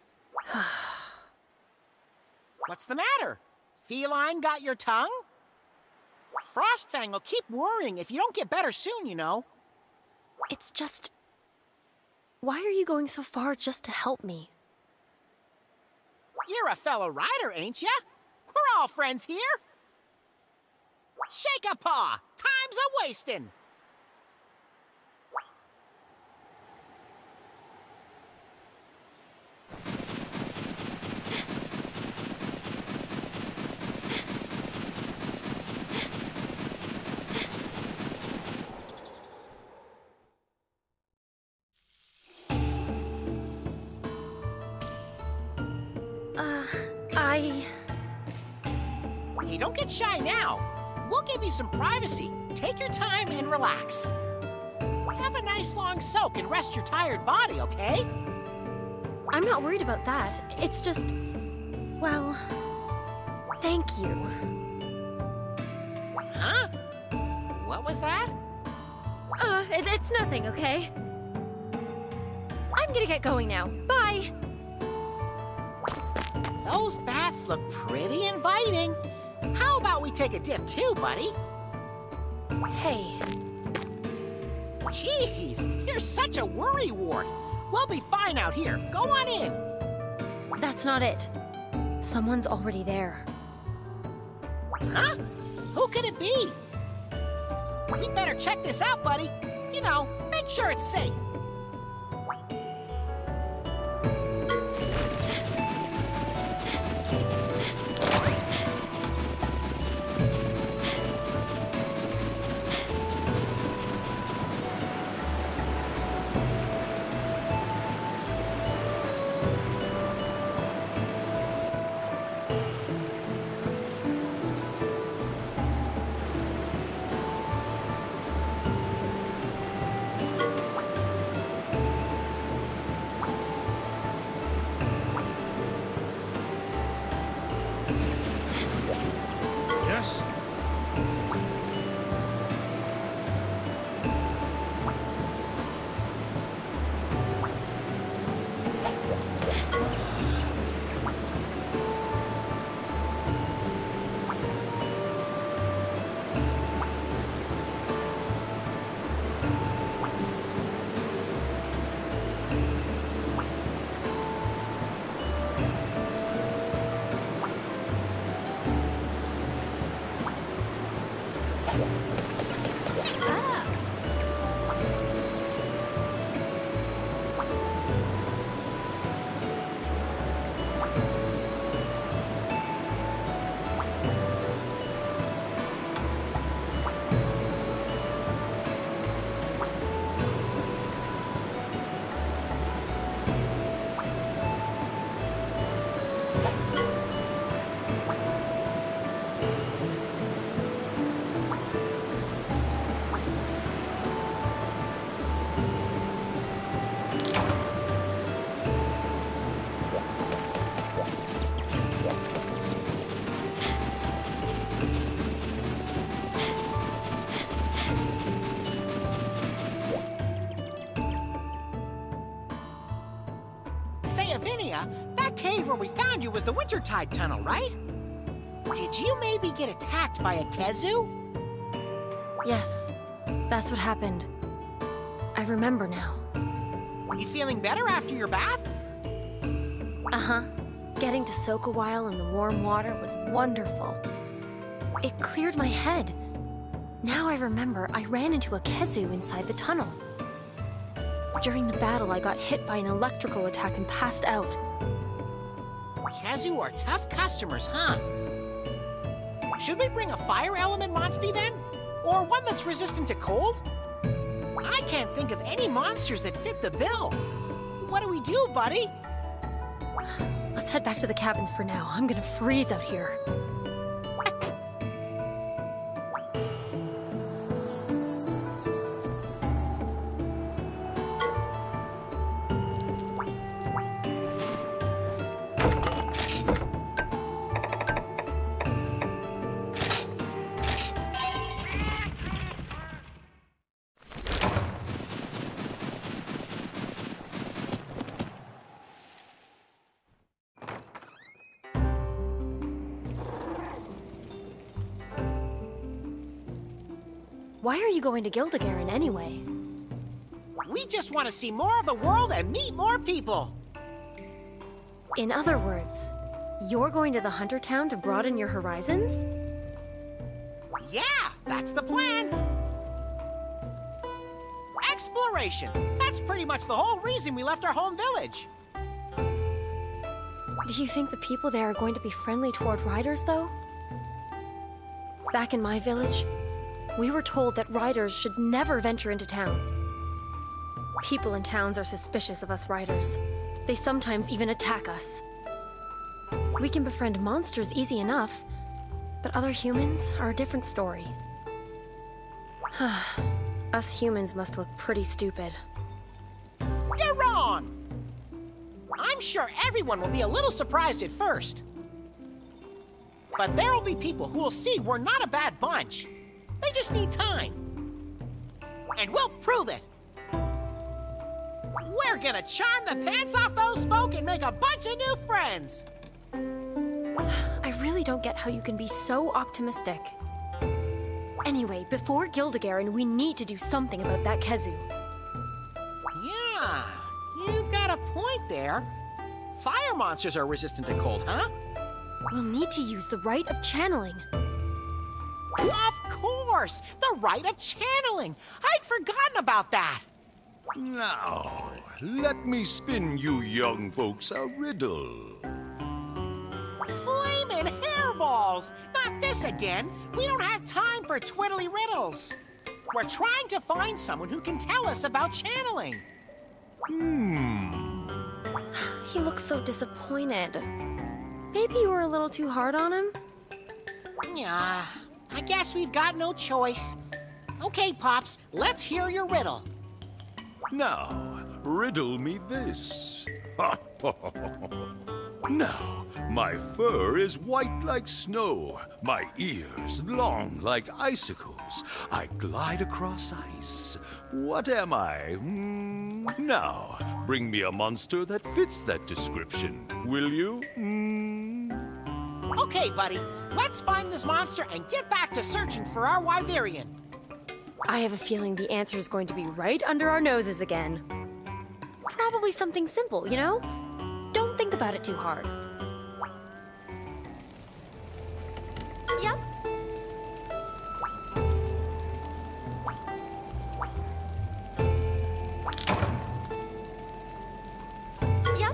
Speaker 2: What's the matter? Feline got your tongue? Frostfang will keep worrying if you don't get better soon, you know.
Speaker 5: It's just... Why are you going so far just to help me?
Speaker 2: You're a fellow rider, ain't ya? We're all friends here. Shake a paw. Time's a-wasting.
Speaker 5: Uh, I...
Speaker 2: Hey, don't get shy now. We'll give you some privacy. Take your time and relax. Have a nice long soak and rest your tired body, okay?
Speaker 5: I'm not worried about that. It's just... well... thank you.
Speaker 2: Huh? What was that?
Speaker 5: Uh, it, it's nothing, okay? I'm gonna get going now. Bye!
Speaker 2: Those baths look pretty inviting. How about we take a dip too, buddy?
Speaker 5: Hey.
Speaker 2: Jeez, you're such a worrywart. We'll be fine out here. Go on in.
Speaker 5: That's not it. Someone's already there.
Speaker 2: Huh? Who could it be? We'd better check this out, buddy. You know, make sure it's safe.
Speaker 7: Yes?
Speaker 2: Say, Avinia, that cave where we found you was the Wintertide Tunnel, right? Did you maybe get attacked by a Kezu?
Speaker 5: Yes, that's what happened. I remember now.
Speaker 2: You feeling better after your bath?
Speaker 5: Uh-huh. Getting to soak a while in the warm water was wonderful. It cleared my head. Now I remember I ran into a Kezu inside the tunnel. During the battle, I got hit by an electrical attack and passed out.
Speaker 2: Kezu are tough customers, huh? Should we bring a fire element monster then? Or one that's resistant to cold? I can't think of any monsters that fit the bill. What do we do, buddy?
Speaker 5: Let's head back to the cabins for now. I'm gonna freeze out here. Why are you going to Gildigaren anyway?
Speaker 2: We just want to see more of the world and meet more people.
Speaker 5: In other words, you're going to the Hunter Town to broaden your horizons?
Speaker 2: Yeah, that's the plan. Exploration. That's pretty much the whole reason we left our home village.
Speaker 5: Do you think the people there are going to be friendly toward riders, though? Back in my village, we were told that riders should never venture into towns. People in towns are suspicious of us riders. They sometimes even attack us. We can befriend monsters easy enough, but other humans are a different story. Us humans must look pretty stupid.
Speaker 2: You're wrong! I'm sure everyone will be a little surprised at first. But there will be people who will see we're not a bad bunch. They just need time. And we'll prove it. We're gonna charm the pants off those folk and make a bunch of new friends.
Speaker 5: I really don't get how you can be so optimistic. Anyway, before Gildigaren, we need to do something about that Kezu.
Speaker 2: Yeah, you've got a point there. Fire monsters are resistant to cold, huh?
Speaker 5: We'll need to use the rite of channeling.
Speaker 2: Of course! The rite of channeling! I'd forgotten about that!
Speaker 6: Now, let me spin you young folks a riddle.
Speaker 2: Flamin' hairballs! Not this again! We don't have time for twiddly riddles! We're trying to find someone who can tell us about channeling.
Speaker 6: Hmm.
Speaker 5: He looks so disappointed. Maybe you were a little too hard on him?
Speaker 2: Yeah, I guess we've got no choice. Okay, Pops, let's hear your riddle.
Speaker 6: Now, riddle me this. Now, my fur is white like snow, my ears long like icicles. I glide across ice. What am I? Hmm? Now, bring me a monster that fits that description, will you? Hmm?
Speaker 2: Okay, buddy, let's find this monster and get back to searching for our Wyverian.
Speaker 5: I have a feeling the answer is going to be right under our noses again. Probably something simple, you know? Don't think about it too hard. Yep. Yep.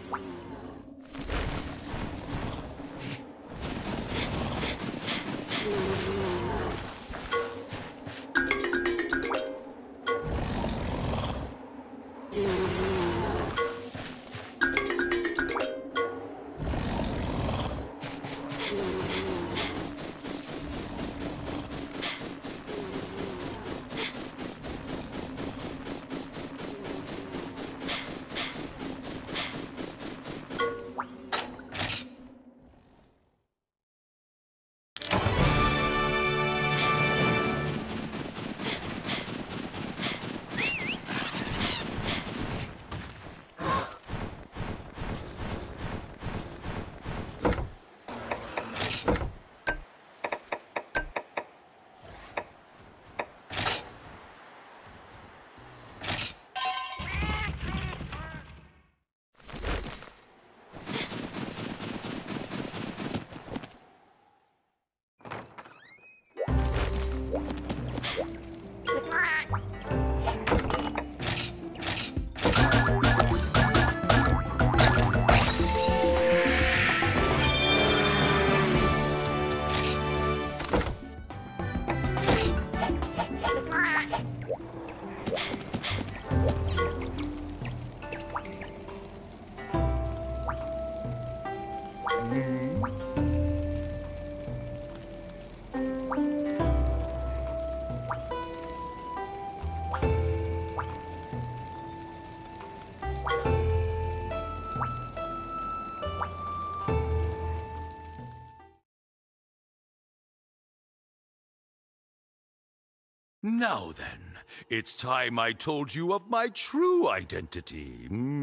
Speaker 6: Now then, it's time I told you of my true identity.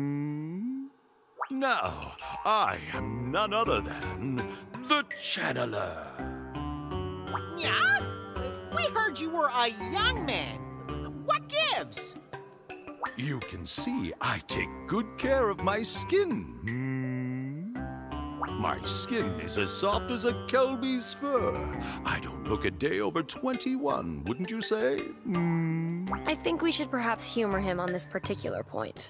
Speaker 6: Hmm? Now, I am none other than the Channeler.
Speaker 2: Yeah? We heard you were a young man. What gives?
Speaker 6: You can see I take good care of my skin. Hmm? My skin is as soft as a Kelpie's fur. I don't look a day over twenty-one, wouldn't you say? Hmm?
Speaker 5: I think we should perhaps humor him on this particular point.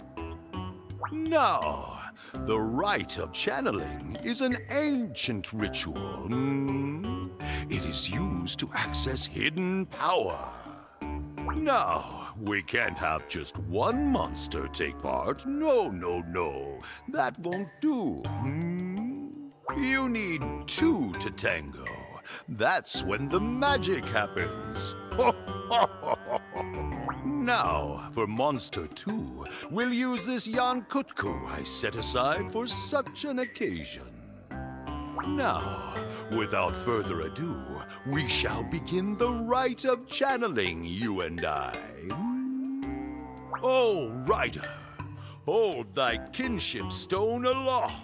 Speaker 6: Now, the rite of channeling is an ancient ritual. Hmm? It is used to access hidden power. Now, we can't have just one monster take part. No, no, no. That won't do. Hmm? You need two to tango. That's when the magic happens. Now, for Monster two, we'll use this Yankutku I set aside for such an occasion. Now, without further ado, we shall begin the rite of channeling, you and I. Oh, Rider, hold thy kinship stone aloft.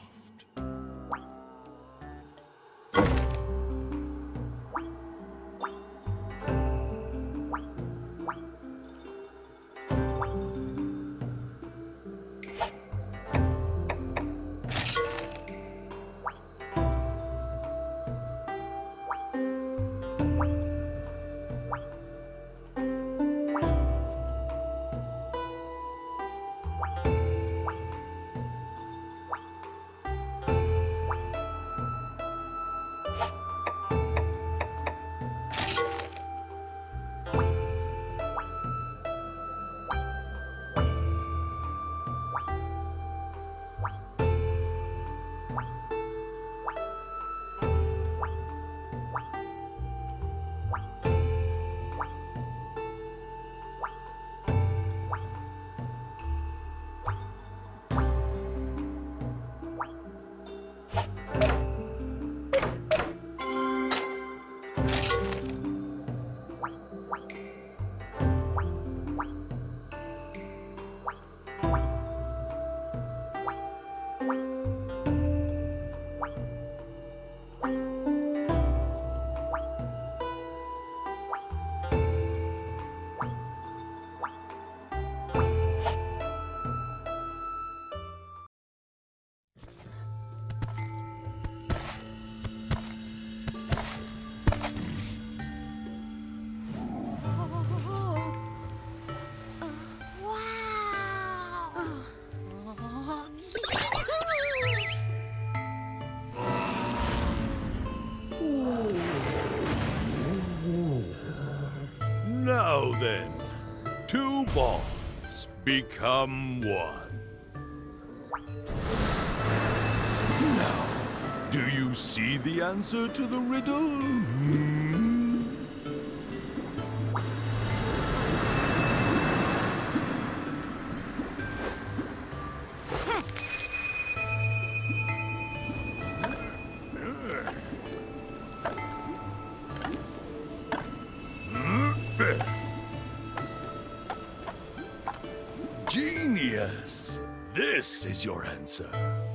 Speaker 6: Now then, two bonds become one. Now, do you see the answer to the riddle? Hmm? Genius! This is your answer.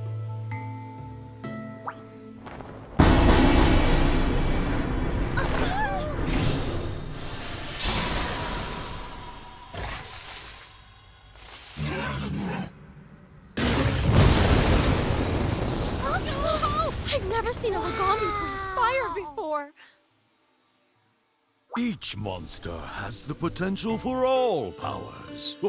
Speaker 5: I've never seen a Lagami breathe fire before.
Speaker 6: Each monster has the potential for all powers.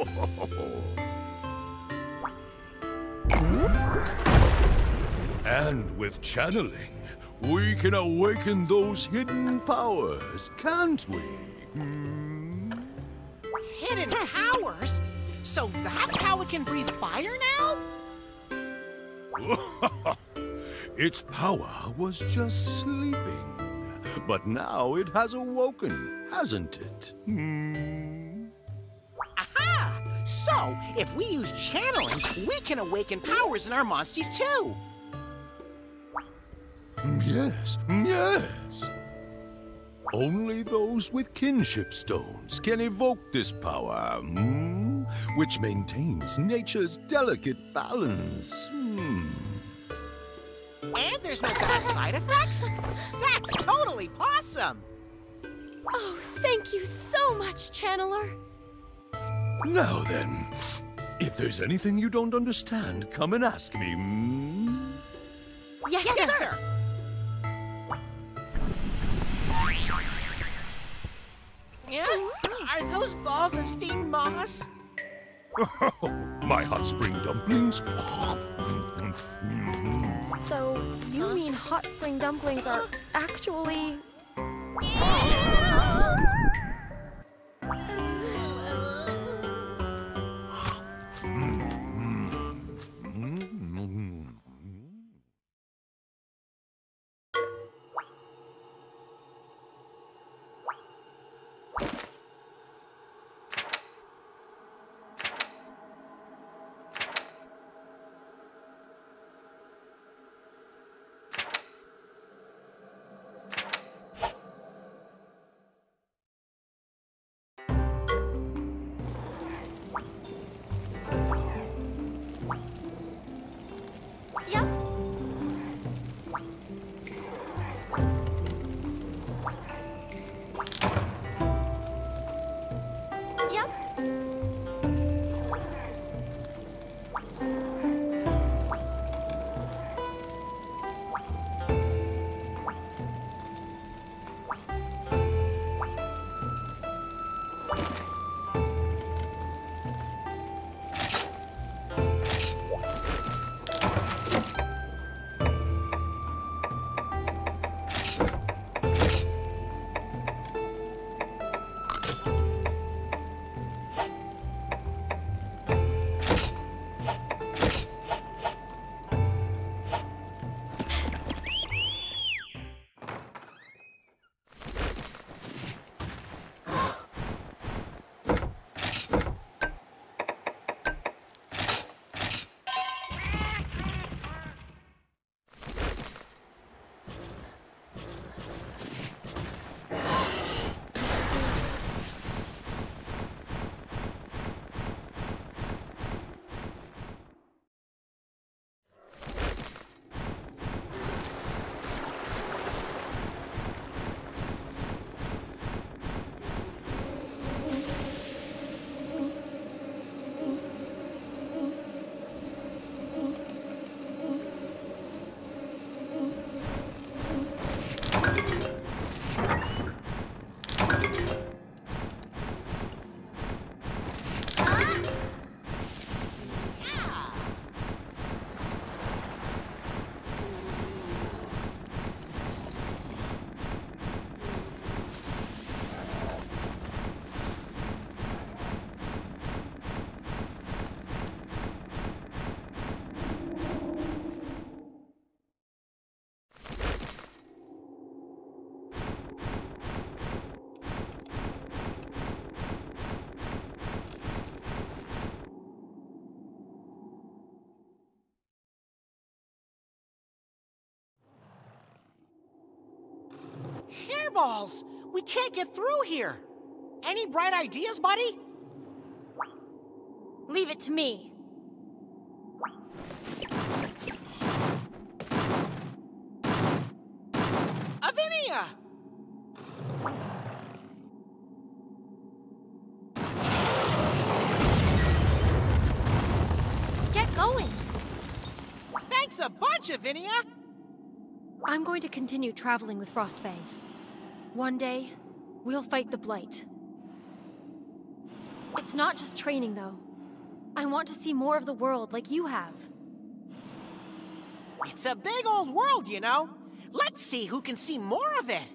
Speaker 6: And with channeling, we can awaken those hidden powers, can't we? Hmm?
Speaker 2: Hidden powers? So that's how it can breathe fire now?
Speaker 6: Its power was just sleeping. But now it has awoken, hasn't it? Hmm.
Speaker 2: Aha! So, if we use channeling, we can awaken powers in our monsties too.
Speaker 6: Yes, yes. Only those with kinship stones can evoke this power, hmm? Which maintains nature's delicate balance. Hmm.
Speaker 2: And there's no bad side effects? That's totally awesome!
Speaker 5: Oh, thank you so much, Channeler.
Speaker 6: Now then, if there's anything you don't understand, come and ask me. Hmm?
Speaker 5: Yes,
Speaker 2: Yes,
Speaker 5: sir.
Speaker 2: sir! Yeah? Are those balls of steamed moss?
Speaker 6: My hot spring dumplings.
Speaker 5: So, you mean hot spring dumplings are actually...
Speaker 2: fireballs! We can't get through here! Any bright ideas, buddy?
Speaker 5: Leave it to me.
Speaker 2: Avinia!
Speaker 5: Get going!
Speaker 2: Thanks a bunch, Avinia!
Speaker 5: I'm going to continue traveling with Frostfang. One day, we'll fight the Blight. It's not just training, though. I want to see more of the world like you have.
Speaker 2: It's a big old world, you know. Let's see who can see more of it.